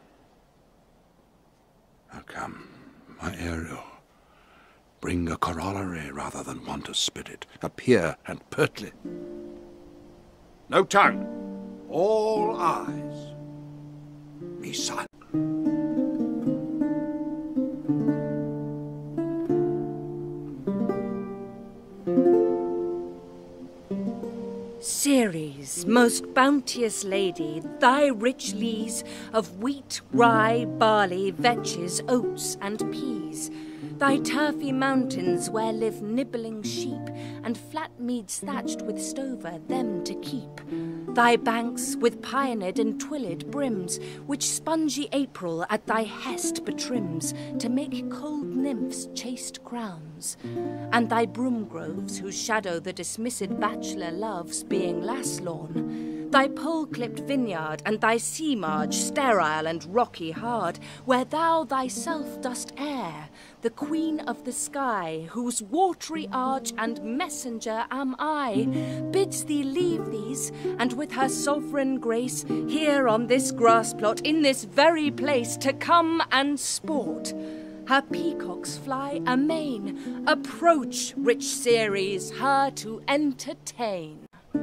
now come, my Ariel. Bring a corollary rather than want a spirit. Appear and pertly. No tongue. All eyes. Be silent. Ceres, most bounteous lady, thy rich lees of wheat, rye, barley, vetches, oats, and peas, thy turfy mountains where live nibbling sheep, and flat meads thatched with stover, them to keep, thy banks with pioned and twilled brims, which spongy April at thy hest betrims, to make cold nymphs chaste crowns, and thy broom groves, whose shadow the dismissed bachelor loves, being lass-lawn, thy pole-clipped vineyard, and thy sea-marge, sterile and rocky hard, where thou thyself dost err, the queen of the sky, whose watery arch and messenger am I, bids thee leave these, and with her sovereign grace, here on this grass plot, in this very place, to come and sport. Her peacocks fly amain. Approach, rich Ceres, her to entertain.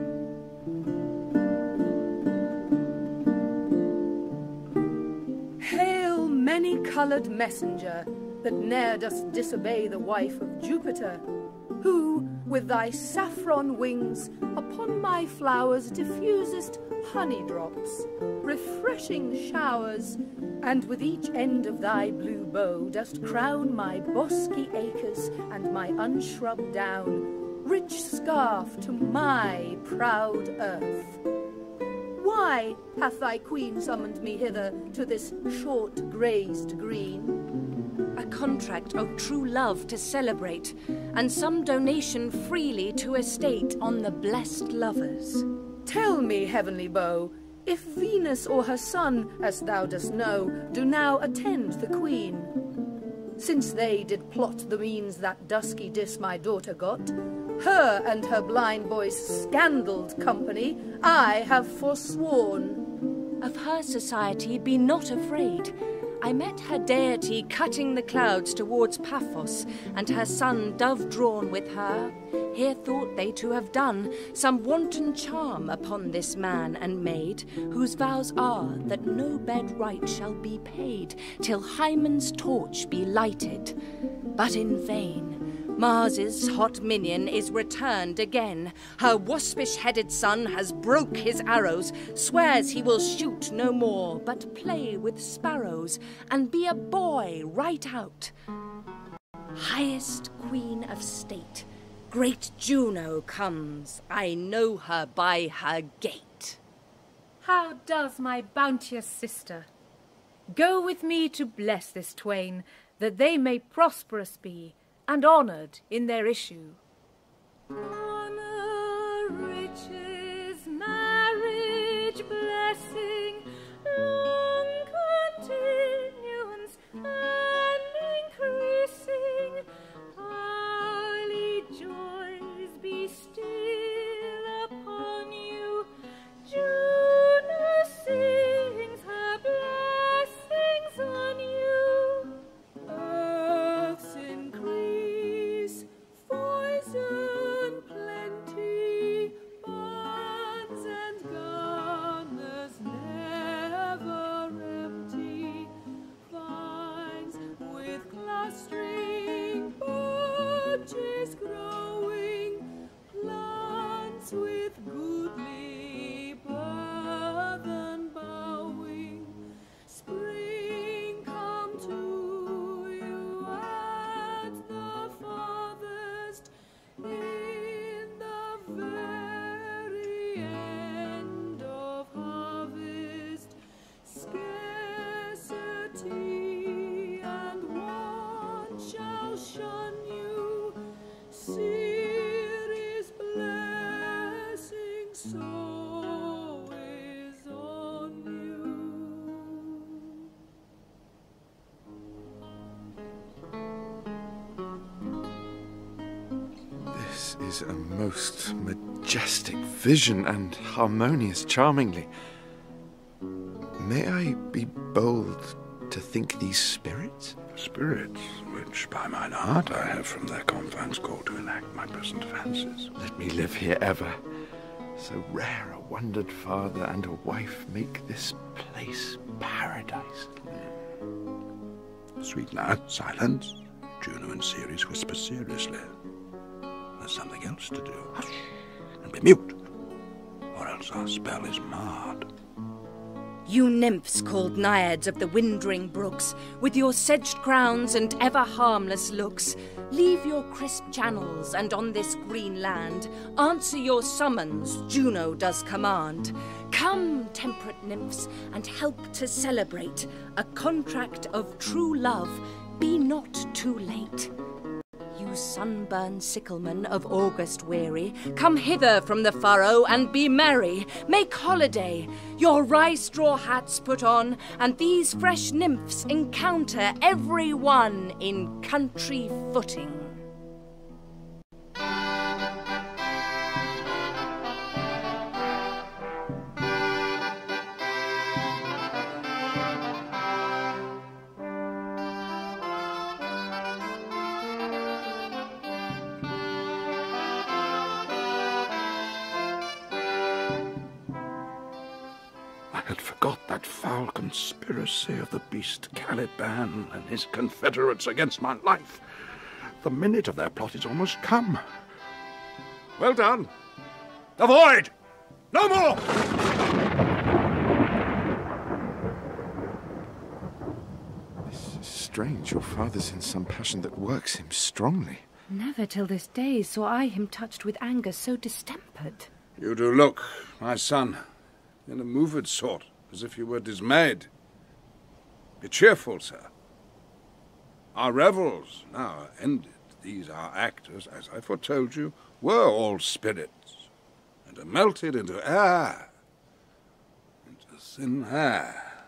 Hail, many-coloured messenger, that ne'er dost disobey the wife of Jupiter, who, with thy saffron wings, upon my flowers diffusest honey drops, refreshing showers, and with each end of thy blue bow dost crown my bosky acres and my unshrubbed down, rich scarf to my proud earth. Why hath thy queen summoned me hither to this short grazed green? A contract of true love to celebrate, and some donation freely to estate on the blessed lovers. Tell me, heavenly bow, if Venus or her son, as thou dost know, do now attend the queen. Since they did plot the means that dusky dis my daughter got, her and her blind boy's scandaled company I have forsworn. Of her society be not afraid. I met her deity cutting the clouds towards Paphos, and her son dove-drawn with her. Here thought they to have done some wanton charm upon this man and maid, whose vows are that no bed right shall be paid till Hymen's torch be lighted. But in vain. Mars's hot minion is returned again. Her waspish-headed son has broke his arrows, swears he will shoot no more, but play with sparrows, and be a boy right out. Highest queen of state, great Juno comes, I know her by her gait. How does my bounteous sister? Go with me to bless this twain, that they may prosperous be, and honoured in their issue. Honour, riches, marriage, blessing, long continuance, and increasing, hourly joys be still upon you. Juno sings her blessings on you. Earth's increase, poison plenty, by is a most majestic vision and harmonious charmingly. May I be bold to think these spirits? Spirits, which by mine art I have from their confines called to enact my present fancies. Let me live here ever. So rare a wondered father and a wife make this place paradise. Sweet night, silence. Juno and Ceres whisper seriously. There's something else to do. Hush, and be mute, or else our spell is marred. You nymphs called naiads of the windring brooks, with your sedged crowns and ever harmless looks, leave your crisp channels, and on this green land answer your summons Juno does command. Come, temperate nymphs, and help to celebrate a contract of true love. Be not too late. You sunburned sicklemen of August weary, come hither from the furrow and be merry. Make holiday, your rye straw hats put on, and these fresh nymphs encounter every one in country footing. I had forgot that foul conspiracy of the beast Caliban and his confederates against my life. The minute of their plot is almost come. Well done. Avoid! No more! This is strange. Your father's in some passion that works him strongly. Never till this day saw I him touched with anger so distempered. You do look, my son, in a moved sort, as if you were dismayed. Be cheerful, sir. Our revels now are ended. These our actors, as I foretold you, were all spirits, and are melted into air, into thin air.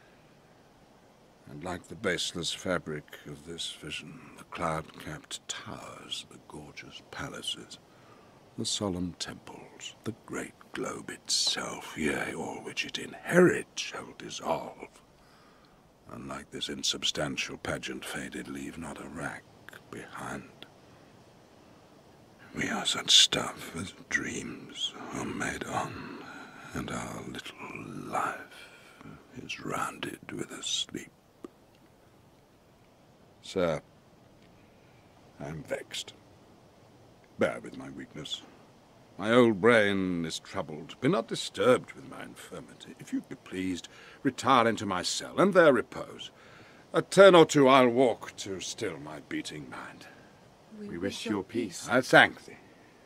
And like the baseless fabric of this vision, the cloud-capped towers, the gorgeous palaces, the solemn temples, the great globe itself, yea, all which it inherits shall dissolve. And like this insubstantial pageant faded, leave not a rack behind. We are such stuff as dreams are made on, and our little life is rounded with a sleep. Sir, I am vexed. Bear with my weakness. My old brain is troubled. Be not disturbed with my infirmity. If you be pleased, retire into my cell, and there repose. A turn or two I'll walk to still my beating mind. We, we wish your peace. I thank thee.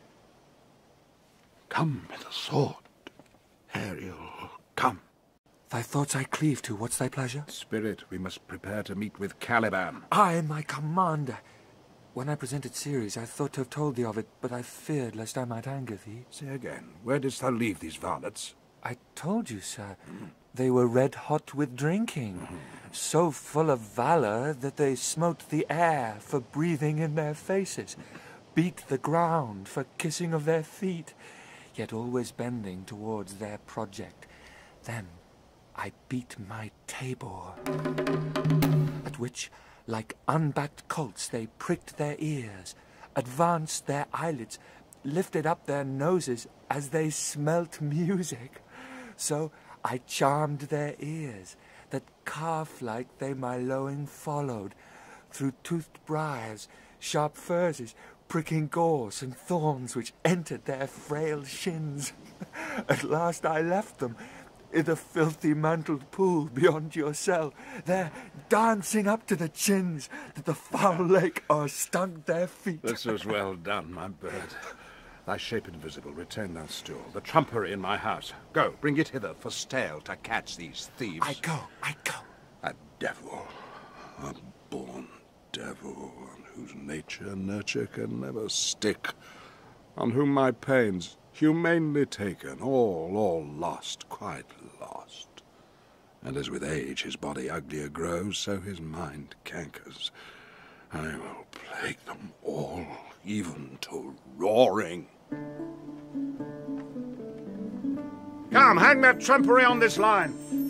Come with a sword, Ariel, come. Thy thoughts I cleave to. What's thy pleasure? Spirit, we must prepare to meet with Caliban. I, my commander. When I presented Ceres, I thought to have told thee of it, but I feared lest I might anger thee. Say again, where didst thou leave these varlets? I told you, sir. Mm. They were red-hot with drinking, mm. so full of valour that they smote the air for breathing in their faces, beat the ground for kissing of their feet, yet always bending towards their project. Then I beat my tabor, at which, like unbacked colts, they pricked their ears, advanced their eyelids, lifted up their noses as they smelt music. So I charmed their ears, that calf-like they my lowing followed, through toothed briars, sharp furzes, pricking gorse and thorns which entered their frail shins. At last I left them, in the filthy mantled pool beyond your cell, there dancing up to the chins, that the foul lake o'erstunk their feet. This was well done, my bird. Thy shape invisible, retain thou still. The trumpery in my house. Go, bring it hither for stale to catch these thieves. I go, I go. A devil, a born devil, on whose nature nurture can never stick, on whom my pains, humanely taken, all, all lost, quite lost. And as with age his body uglier grows, so his mind cankers. I will plague them all, even to roaring. Come, hang that trumpery on this line.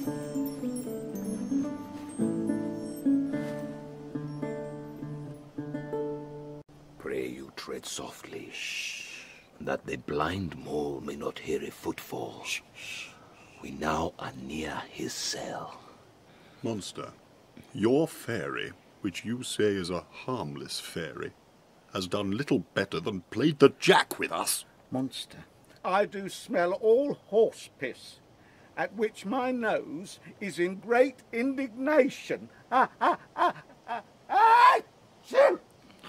Pray you tread softly, that the blind mole may not hear a footfall. We now are near his cell. Monster, your fairy, which you say is a harmless fairy, has done little better than played the jack with us. Monster, I do smell all horse piss, at which my nose is in great indignation. Ah, ah, ah, ah, ah, Jim!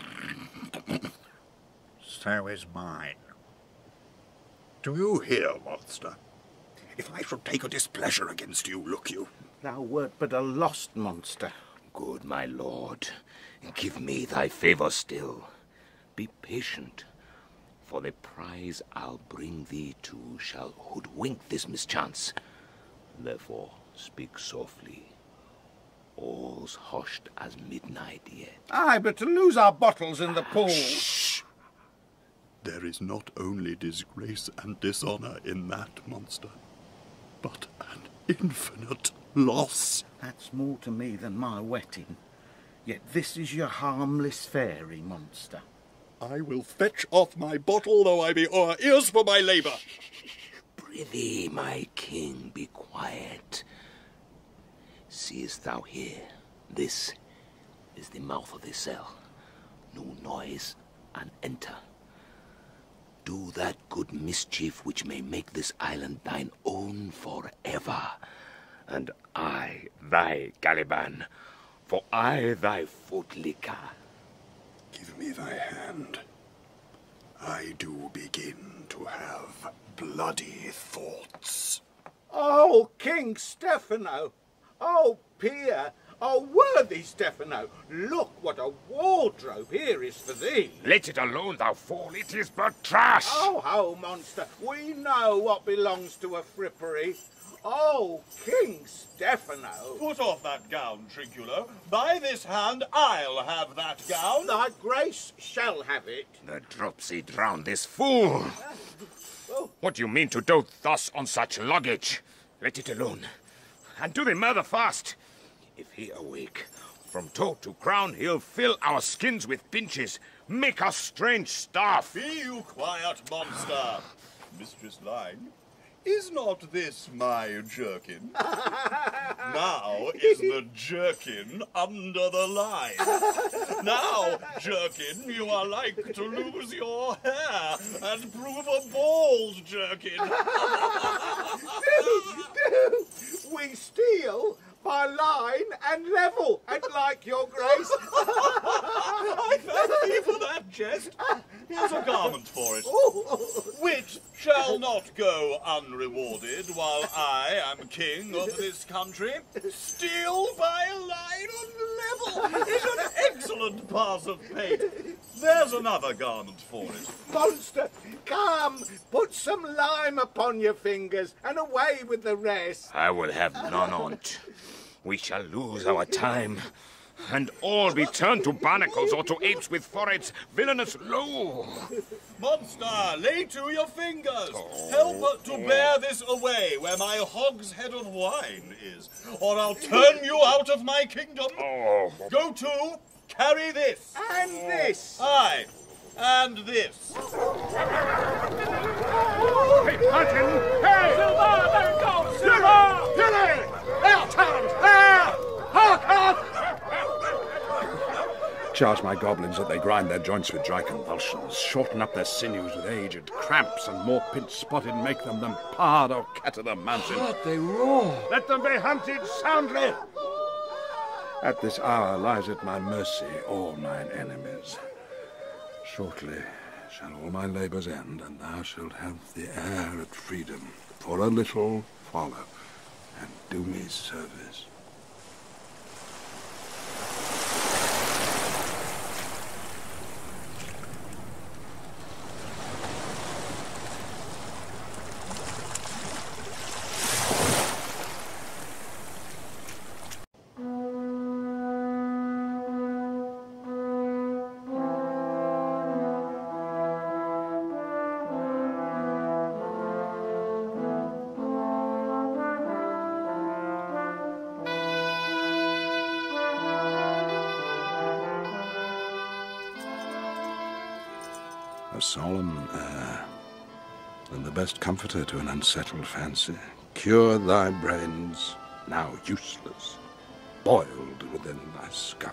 So is mine. Do you hear, monster? If I should take a displeasure against you, look you. Thou wert but a lost monster. Good my lord, give me thy favour still. Be patient, for the prize I'll bring thee to shall hoodwink this mischance. Therefore speak softly. All's hushed as midnight yet. Aye, but to lose our bottles in the pool. Shh! There is not only disgrace and dishonour in that, monster, but an infinite loss. That's more to me than my wetting. Yet this is your harmless fairy, monster. I will fetch off my bottle, though I be o'er ears for my labour. Prithee, my king, be quiet. Seest thou here? This is the mouth of the cell. No noise, and enter. Do that good mischief which may make this island thine own forever. And I thy Caliban, for I thy foot licker. Give me thy hand. I do begin to have bloody thoughts. Oh, King Stefano! Oh, Peer! Oh, worthy Stefano! Look what a wardrobe here is for thee! Let it alone, thou fool! It is but trash! Oh, ho, monster! We know what belongs to a frippery. Oh, King Stefano! Put off that gown, Trinculo. By this hand, I'll have that gown. Thy grace shall have it. The dropsy drown this fool! What do you mean to dote thus on such luggage? Let it alone, and do the murder fast. If he awake, from toe to crown, he'll fill our skins with pinches, make us strange stuff. Be you quiet, monster. Mistress Line, is not this my jerkin? Now is the jerkin under the line. Now, jerkin, you are like to lose your hair and prove a bald jerkin. do, do. We steal by line and level, and like your grace. I thank thee for that jest. Here's a garment for it, which shall not go unrewarded while I am king of this country. Steal by line and level is an excellent pass of paint. There's another garment for it. Monster, come, put some lime upon your fingers, and away with the rest. I will have none on't. We shall lose our time, and all be turned to barnacles or to apes with foreheads villainous low. Monster, lay to your fingers. Help to bear this away where my hogshead of wine is, or I'll turn you out of my kingdom. Oh. Go to, carry this. And this. Aye, and this. Hey, Martin! Hey! Silver! There it goes! Silver! Billy! There, Talent! There! Hark, hark! Charge my goblins that they grind their joints with dry convulsions, shorten up their sinews with aged cramps, and more pinch-spotted make them than pard or cat of the mountain. But they roar. Let them be hunted soundly. At this hour lies at my mercy all mine enemies. Shortly shall all my labours end, and thou shalt have the air at freedom. For a little follow, and do me service. solemn air, and the best comforter to an unsettled fancy. Cure thy brains, now useless, boiled within thy skull.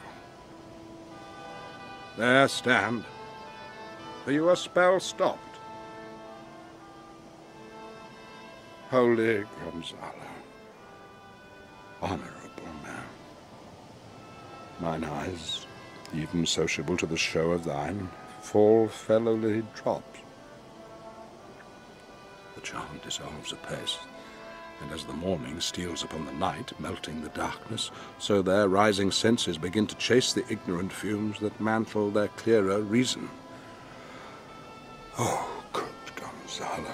There stand. For you a spell stopped. Holy Gonzalo, honourable man, mine eyes, even sociable to the show of thine, fall fellowly drops. The charm dissolves apace, and as the morning steals upon the night, melting the darkness, so their rising senses begin to chase the ignorant fumes that mantle their clearer reason. Oh, good Gonzalo,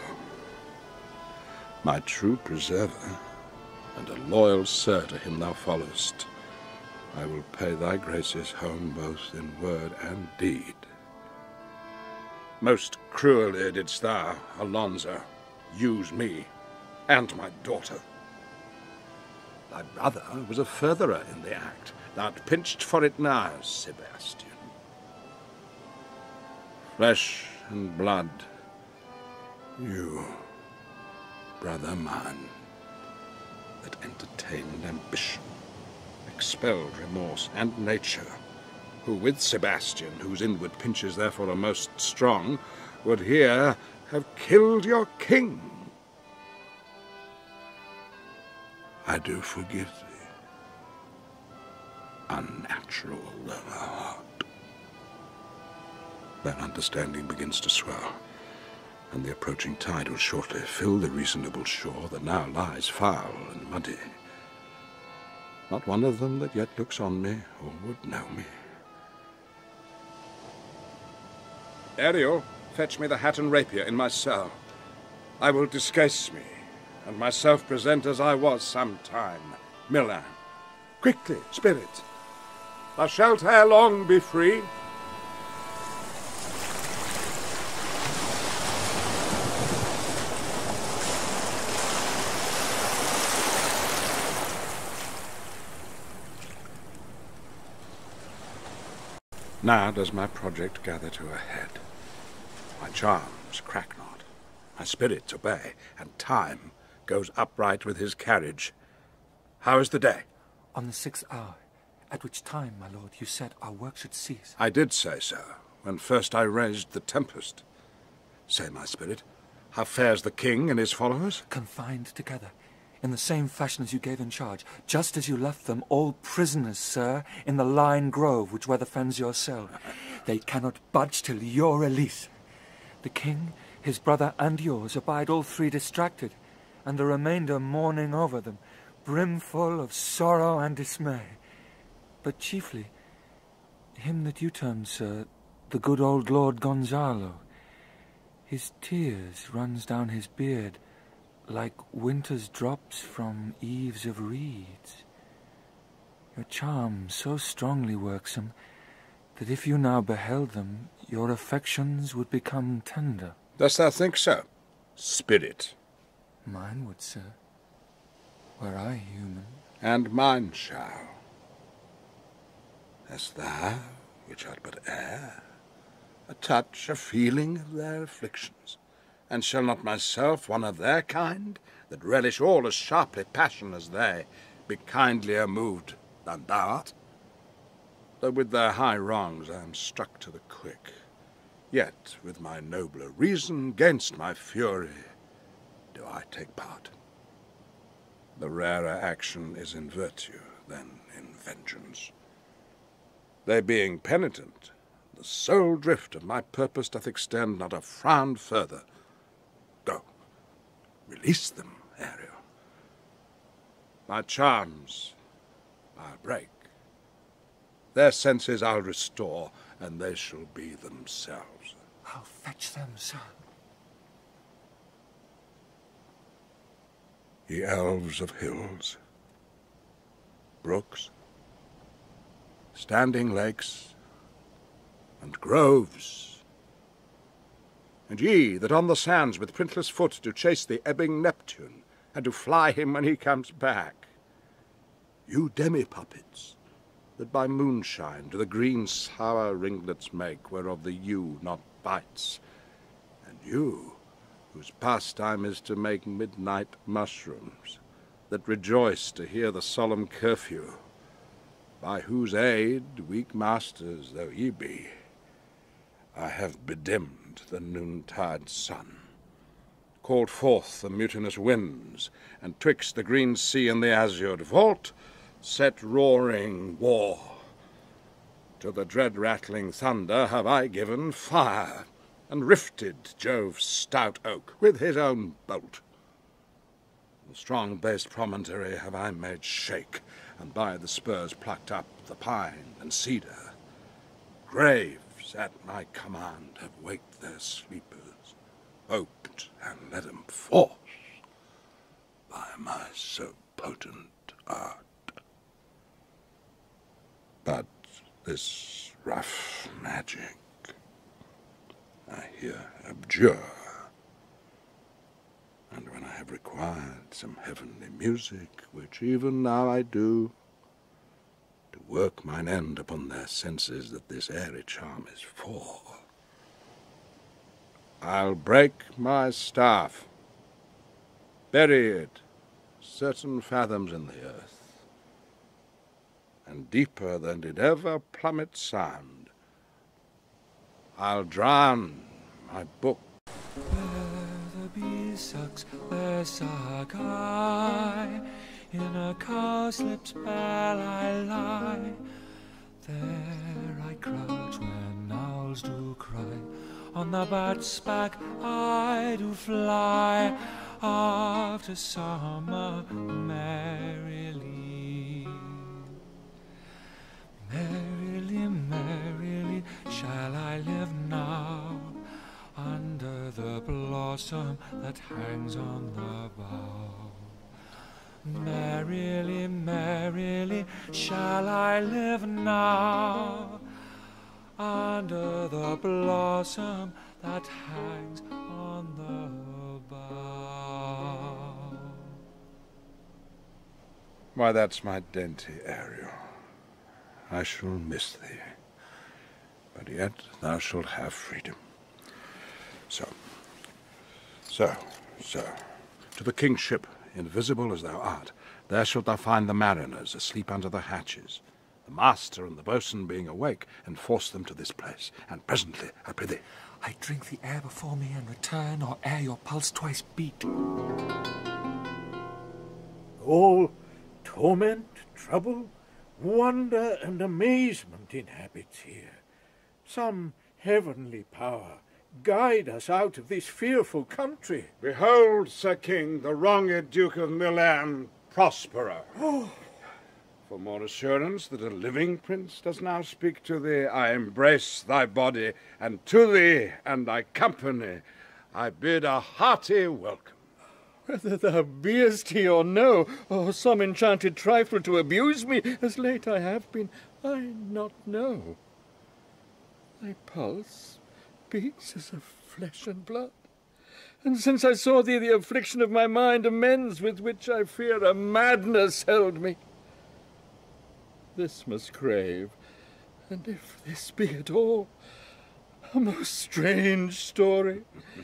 my true preserver, and a loyal sir to him thou followest, I will pay thy graces home both in word and deed. Most cruelly didst thou, Alonso, use me and my daughter. Thy brother was a furtherer in the act. Thou'rt pinched for it now, Sebastian. Flesh and blood, you, brother mine, that entertained ambition, expelled remorse and nature, who with Sebastian, whose inward pinches therefore are most strong, would here have killed your king. I do forgive thee, unnatural though thou art. Their understanding begins to swell, and the approaching tide will shortly fill the reasonable shore that now lies foul and muddy. Not one of them that yet looks on me or would know me. Ariel, fetch me the hat and rapier in my cell. I will disguise me, and myself present as I was sometime, Milan. Quickly, spirit, thou shalt ere long be free. Now does my project gather to a head. My charms crack not, my spirits obey, and time goes upright with his carriage. How is the day? On the sixth hour, at which time, my lord, you said our work should cease. I did say so, when first I raised the Tempest. Say, my spirit, how fares the king and his followers? Confined together, in the same fashion as you gave in charge, just as you left them all prisoners, sir, in the Lion Grove which weather fends your cell. They cannot budge till your release. The king, his brother, and yours abide all three distracted, and the remainder mourning over them, brimful of sorrow and dismay. But chiefly, him that you termed, sir, the good old Lord Gonzalo. His tears runs down his beard, like winter's drops from eaves of reeds. Your charm so strongly works him, that if you now beheld them, your affections would become tender. Dost thou think so, spirit? Mine would, sir, were I human. And mine shall. Hast thou, which art but air, a touch, a feeling of their afflictions? And shall not myself, one of their kind, that relish all as sharply passion as they, be kindlier moved than thou art? Though with their high wrongs I am struck to the quick, yet with my nobler reason gainst my fury do I take part. The rarer action is in virtue than in vengeance. They being penitent, the sole drift of my purpose doth extend not a frown further. Go, release them, Ariel. My charms I'll break. Their senses I'll restore, and they shall be themselves. I'll fetch them, sir. Ye elves of hills, brooks, standing lakes, and groves, and ye that on the sands with printless foot do chase the ebbing Neptune, and do fly him when he comes back, you demi-puppets, that by moonshine do the green sour ringlets make, whereof the yew not bites, you, whose pastime is to make midnight mushrooms, that rejoice to hear the solemn curfew, by whose aid, weak masters though ye be, I have bedimmed the noontide sun, called forth the mutinous winds, and twixt the green sea and the azured vault, set roaring war. To the dread rattling thunder have I given fire, and rifted Jove's stout oak with his own bolt. The strong based promontory have I made shake, and by the spurs plucked up the pine and cedar. Graves at my command have waked their sleepers, hoped and let 'em force by my so potent art. But this rough magic I here abjure, and when I have required some heavenly music, which even now I do, to work mine end upon their senses that this airy charm is for, I'll break my staff, bury it certain fathoms in the earth, and deeper than did ever plummet sound, I'll drown my book. Where the bee sucks, there suck I, in a cowslip's bell I lie. There I crouch when owls do cry, on the bat's back I do fly, after summer merrily. Merrily, merrily shall I live now, under the blossom that hangs on the bough. Merrily, merrily shall I live now, under the blossom that hangs on the bough. Why, that's my dainty Ariel. I shall miss thee, but yet thou shalt have freedom. So, so, so, to the king's ship, invisible as thou art, there shalt thou find the mariners asleep under the hatches, the master and the boatswain being awake, and force them to this place, and presently, I pray thee. I drink the air before me and return, or ere your pulse twice beat. All torment, trouble, wonder and amazement inhabits here. Some heavenly power guide us out of this fearful country. Behold, Sir King, the wronged Duke of Milan, Prospero. Oh. For more assurance that a living prince does now speak to thee, I embrace thy body, and to thee and thy company I bid a hearty welcome. Whether thou beest he or no, or some enchanted trifle to abuse me, as late I have been, I not know. Thy pulse beats as of flesh and blood, and since I saw thee the affliction of my mind amends with which I fear a madness held me. This must crave, and if this be at all, a most strange story.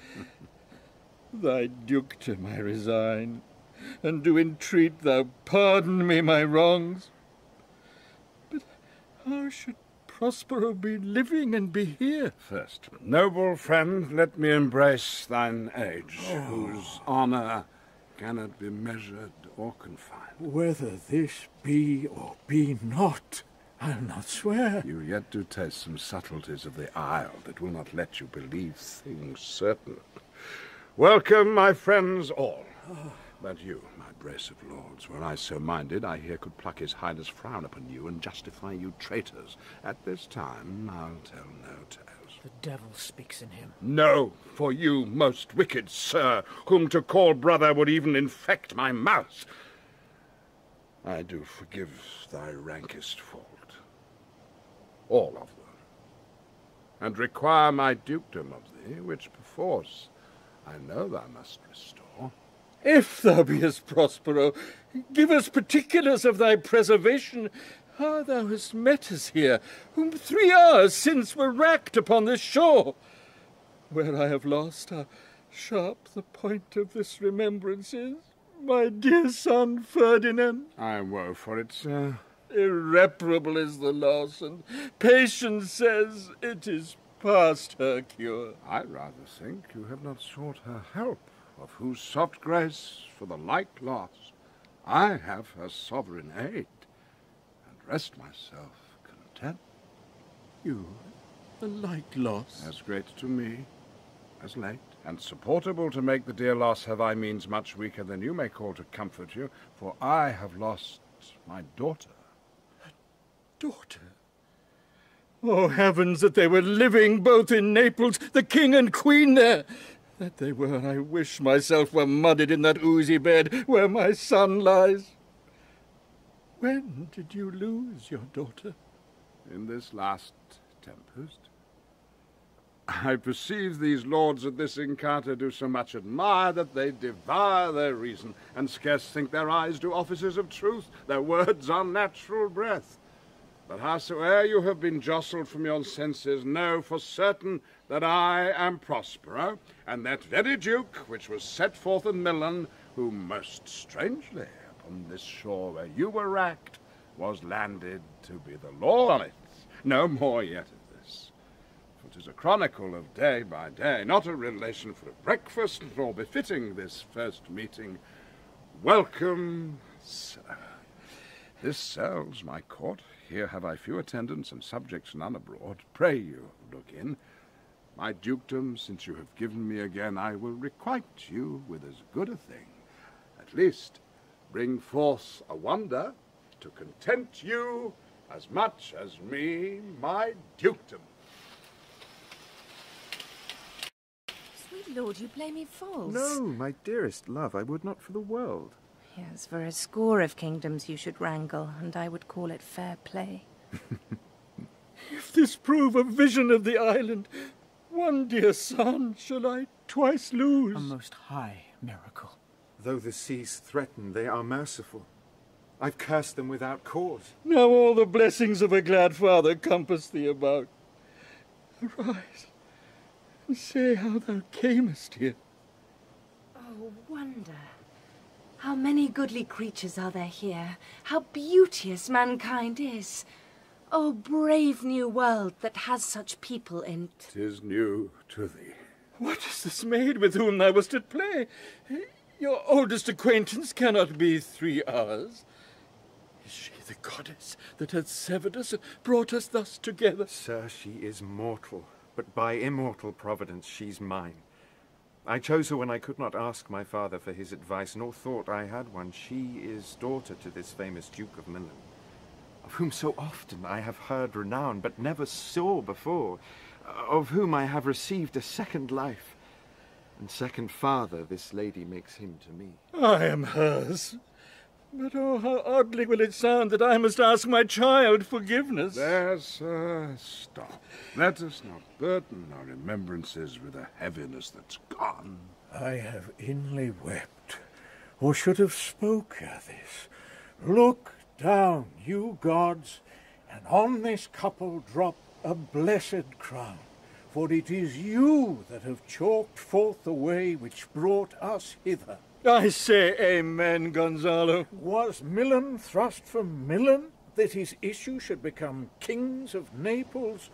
Thy dukedom I resign, and do entreat thou pardon me my wrongs. But how should Prospero be living and be here? First, noble friend, let me embrace thine age, oh. whose honour cannot be measured or confined. Whether this be or be not, I'll not swear. You yet do taste some subtleties of the isle that will not let you believe things certain. Welcome, my friends all. Oh. But you, my brace of lords, were I so minded, I here could pluck his highness frown upon you and justify you traitors. At this time, I'll tell no tales. The devil speaks in him. No, for you, most wicked sir, whom to call brother would even infect my mouth. I do forgive thy rankest fault, all of them, and require my dukedom of thee, which perforce I know thou must restore. If thou beest Prospero, give us particulars of thy preservation, how thou hast met us here, whom three hours since were racked upon this shore. where I have lost, how sharp the point of this remembrance is. My dear son Ferdinand. I woe for it, sir. Irreparable is the loss, and patience says it is past her cure. I rather think you have not sought her help, of whose soft grace for the like loss I have her sovereign aid, and rest myself content. You, the like loss? As great to me as late, and supportable to make the dear loss have I means much weaker than you may call to comfort you, for I have lost my daughter. Daughter? Oh, heavens, that they were living both in Naples, the king and queen there! That they were, I wish myself were muddied in that oozy bed where my son lies. When did you lose your daughter? In this last tempest. I perceive these lords at this encounter do so much admire that they devour their reason, and scarce think their eyes do offices of truth, their words unnatural breath. But howsoe'er you have been jostled from your senses, know for certain that I am Prospero, and that very duke which was set forth in Milan, who most strangely upon this shore where you were racked, was landed to be the law on it. No more yet of this. For 'tis a chronicle of day by day, not a relation for a breakfast, nor befitting this first meeting. Welcome, sir. This sells my court. Here have I few attendants and subjects none abroad. Pray you, look in. My dukedom, since you have given me again, I will requite you with as good a thing. At least bring forth a wonder to content you as much as me, my dukedom. Sweet lord, you play me false. No, my dearest love, I would not for the world. Yes, for a score of kingdoms you should wrangle, and I would call it fair play. If this prove a vision of the island, one dear son shall I twice lose. A most high miracle. Though the seas threaten, they are merciful. I've cursed them without cause. Now all the blessings of a glad father compass thee about. Arise, and say how thou camest here. Oh, wonder. How many goodly creatures are there here? How beauteous mankind is! Oh, brave new world that has such people in't. 'Tis new to thee. What is this maid with whom thou wast at play? Your oldest acquaintance cannot be three hours. Is she the goddess that hath severed us and brought us thus together? Sir, she is mortal, but by immortal providence she's mine. I chose her when I could not ask my father for his advice, nor thought I had one. She is daughter to this famous Duke of Milan, of whom so often I have heard renown, but never saw before, of whom I have received a second life, and second father this lady makes him to me. I am hers. But oh, how oddly will it sound that I must ask my child forgiveness. There, sir, stop. Let us not burden our remembrances with a heaviness that's gone. I have inly wept, or should have spoke ere this. Look down, you gods, and on this couple drop a blessed crown, for it is you that have chalked forth the way which brought us hither. I say amen, Gonzalo. Was Milan thrust from Milan, that his issue should become kings of Naples?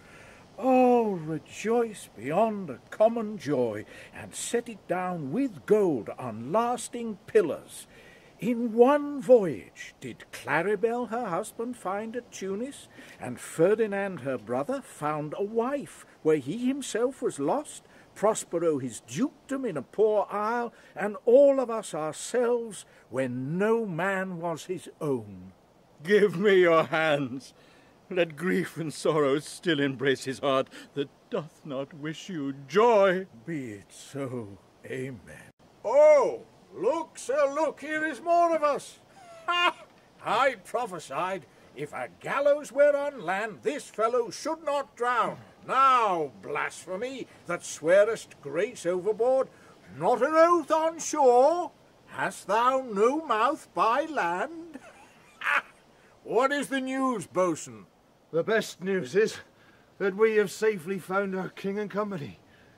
Oh, rejoice beyond a common joy, and set it down with gold on lasting pillars. In one voyage did Claribel her husband find at Tunis, and Ferdinand her brother found a wife where he himself was lost, Prospero his dukedom in a poor isle, and all of us ourselves when no man was his own. Give me your hands. Let grief and sorrow still embrace his heart that doth not wish you joy. Be it so. Amen. Oh, look, sir, look, here is more of us. Ha! I prophesied, if a gallows were on land, this fellow should not drown. Now, blasphemy, that swearest grace overboard, not an oath on shore. Hast thou no mouth by land? Ha! What is the news, boatswain? The best news is that we have safely found our king and company.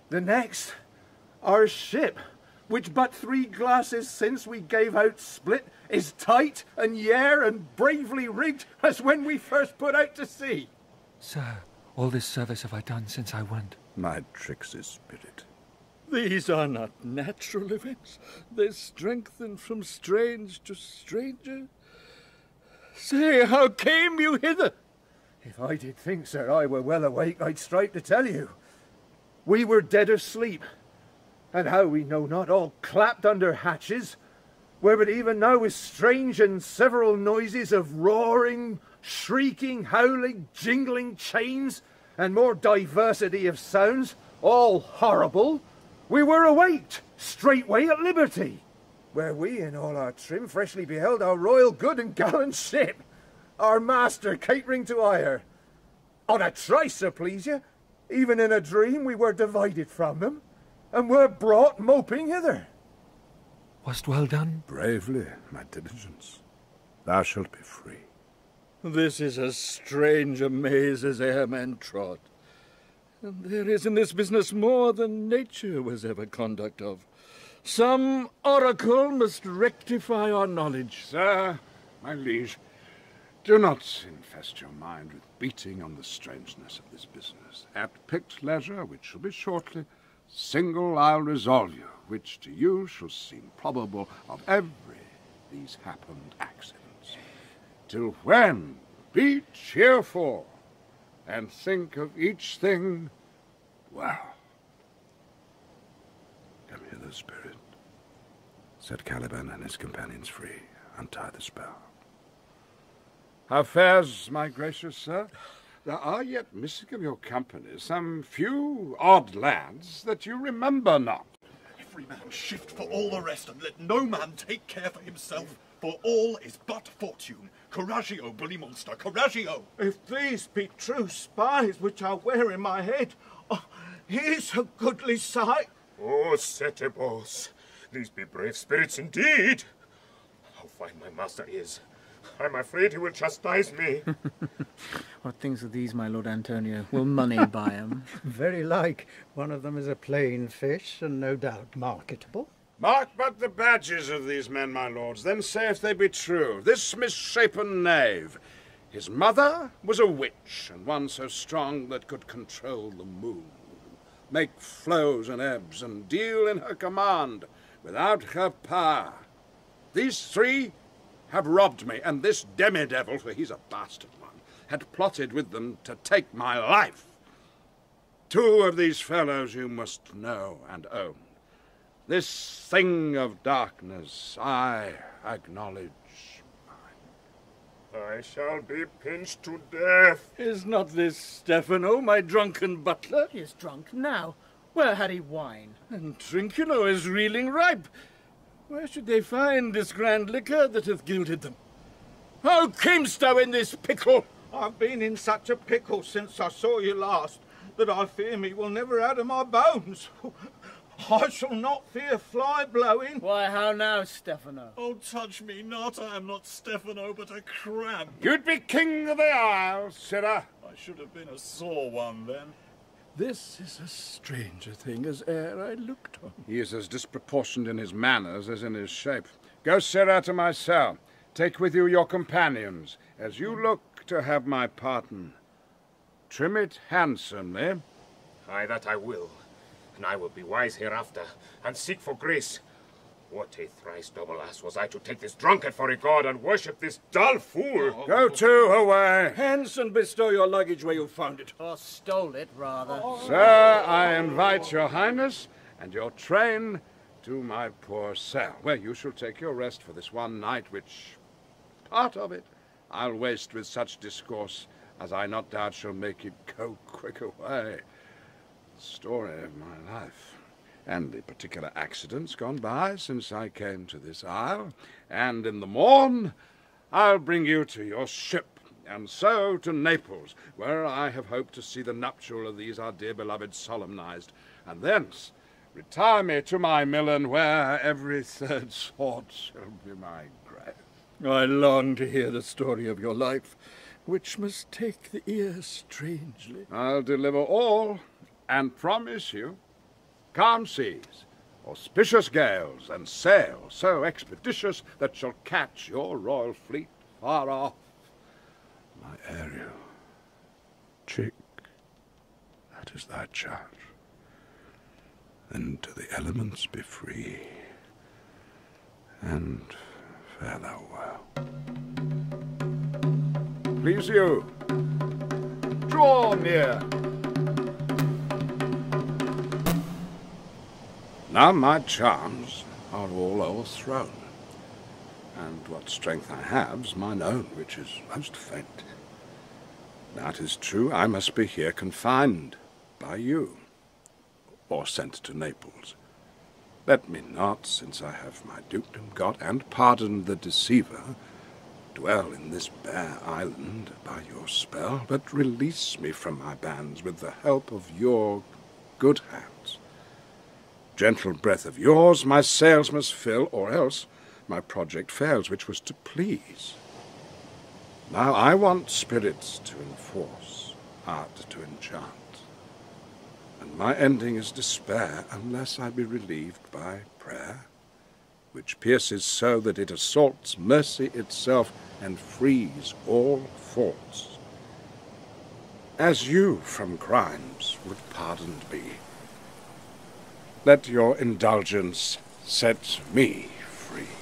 The next, our ship, which but three glasses since we gave out split, is tight and yare and bravely rigged as when we first put out to sea. Sir, all this service have I done since I went. My Trixie's spirit. These are not natural events. They strengthen from strange to stranger. Say, how came you hither? If I did think, sir, I were well awake, I'd strive to tell you. We were dead asleep, and how we know not, all clapped under hatches, where but even now is strange and several noises of roaring, shrieking, howling, jingling chains, and more diversity of sounds, all horrible. We were awaked, straightway at liberty, where we in all our trim freshly beheld our royal good and gallant ship, our master catering to ire. On a trice, so please you, even in a dream we were divided from them, and were brought moping hither. Was't well done? Bravely, my diligence. Thou shalt be free. This is as strange a maze as e'er man trod. And there is in this business more than nature was ever conduct of. Some oracle must rectify our knowledge. Sir, my liege, do not infest your mind with beating on the strangeness of this business. At picked leisure, which shall be shortly, single I'll resolve you, which to you shall seem probable of every these happened accidents. Till when, be cheerful, and think of each thing well. Come hither, spirit. Set Caliban and his companions free. Untie the spell. How fares my gracious sir? There are yet missing of your company some few odd lads that you remember not. Every man shift for all the rest, and let no man take care for himself, for all is but fortune. Coraggio, bully monster, coraggio! If these be true spies which I wear in my head, oh, here's a goodly sight. Oh, Setebos, these be brave spirits indeed. How fine my master is. I'm afraid he will chastise me. What things are these, my Lord Antonio? Will money buy 'em? Very like. One of them is a plain fish, and no doubt marketable. Mark but the badges of these men, my lords, then say if they be true. This misshapen knave, his mother was a witch, and one so strong that could control the moon, make flows and ebbs, and deal in her command without her power. These three have robbed me, and this demi-devil, for he's a bastard one, had plotted with them to take my life. Two of these fellows you must know and own. This thing of darkness I acknowledge mine. I shall be pinched to death. Is not this Stefano, my drunken butler? He is drunk now. Where had he wine? And Trinculo is reeling ripe. Where should they find this grand liquor that hath gilded them? How camest thou in this pickle? I've been in such a pickle since I saw you last, that I fear me will never out of my bones. I shall not fear fly blowing. Why, how now, Stefano? Oh, touch me not. I am not Stefano, but a crab. You'd be king of the isle, sirrah. I should have been a sore one then. This is as strange a thing as e'er I looked on. He is as disproportioned in his manners as in his shape. Go, sirrah, to my cell. Take with you your companions, as you look to have my pardon. Trim it handsomely. Aye, that I will. And I will be wise hereafter, and seek for grace. What a thrice double ass was I to take this drunkard for a god and worship this dull fool! Go to, away! Hence, and bestow your luggage where you found it. Or stole it, rather. Sir, I invite your highness and your train to my poor cell, where you shall take your rest for this one night, which, part of it, I'll waste with such discourse as I not doubt shall make it go quick away. The story of my life, and the particular accidents gone by since I came to this isle, and in the morn I'll bring you to your ship, and so to Naples, where I have hoped to see the nuptial of these our dear beloved solemnized, and thence retire me to my Milan, where every third sword shall be my grave. I long to hear the story of your life, which must take the ear strangely. I'll deliver all, and promise you calm seas, auspicious gales, and sail so expeditious that shall catch your royal fleet far off. My Ariel, chick, that is thy charge. Then to the elements be free, and fare thou well. Please you, draw near. Now my charms are all o'erthrown, and what strength I have's mine own, which is most faint. That is true, I must be here confined by you, or sent to Naples. Let me not, since I have my dukedom got, and pardoned the deceiver, dwell in this bare island by your spell, but release me from my bands with the help of your good hands. Gentle breath of yours my sails must fill, or else my project fails, which was to please. Now I want spirits to enforce, art to enchant, and my ending is despair, unless I be relieved by prayer, which pierces so that it assaults mercy itself and frees all faults. As you from crimes would pardoned be, let your indulgence set me free.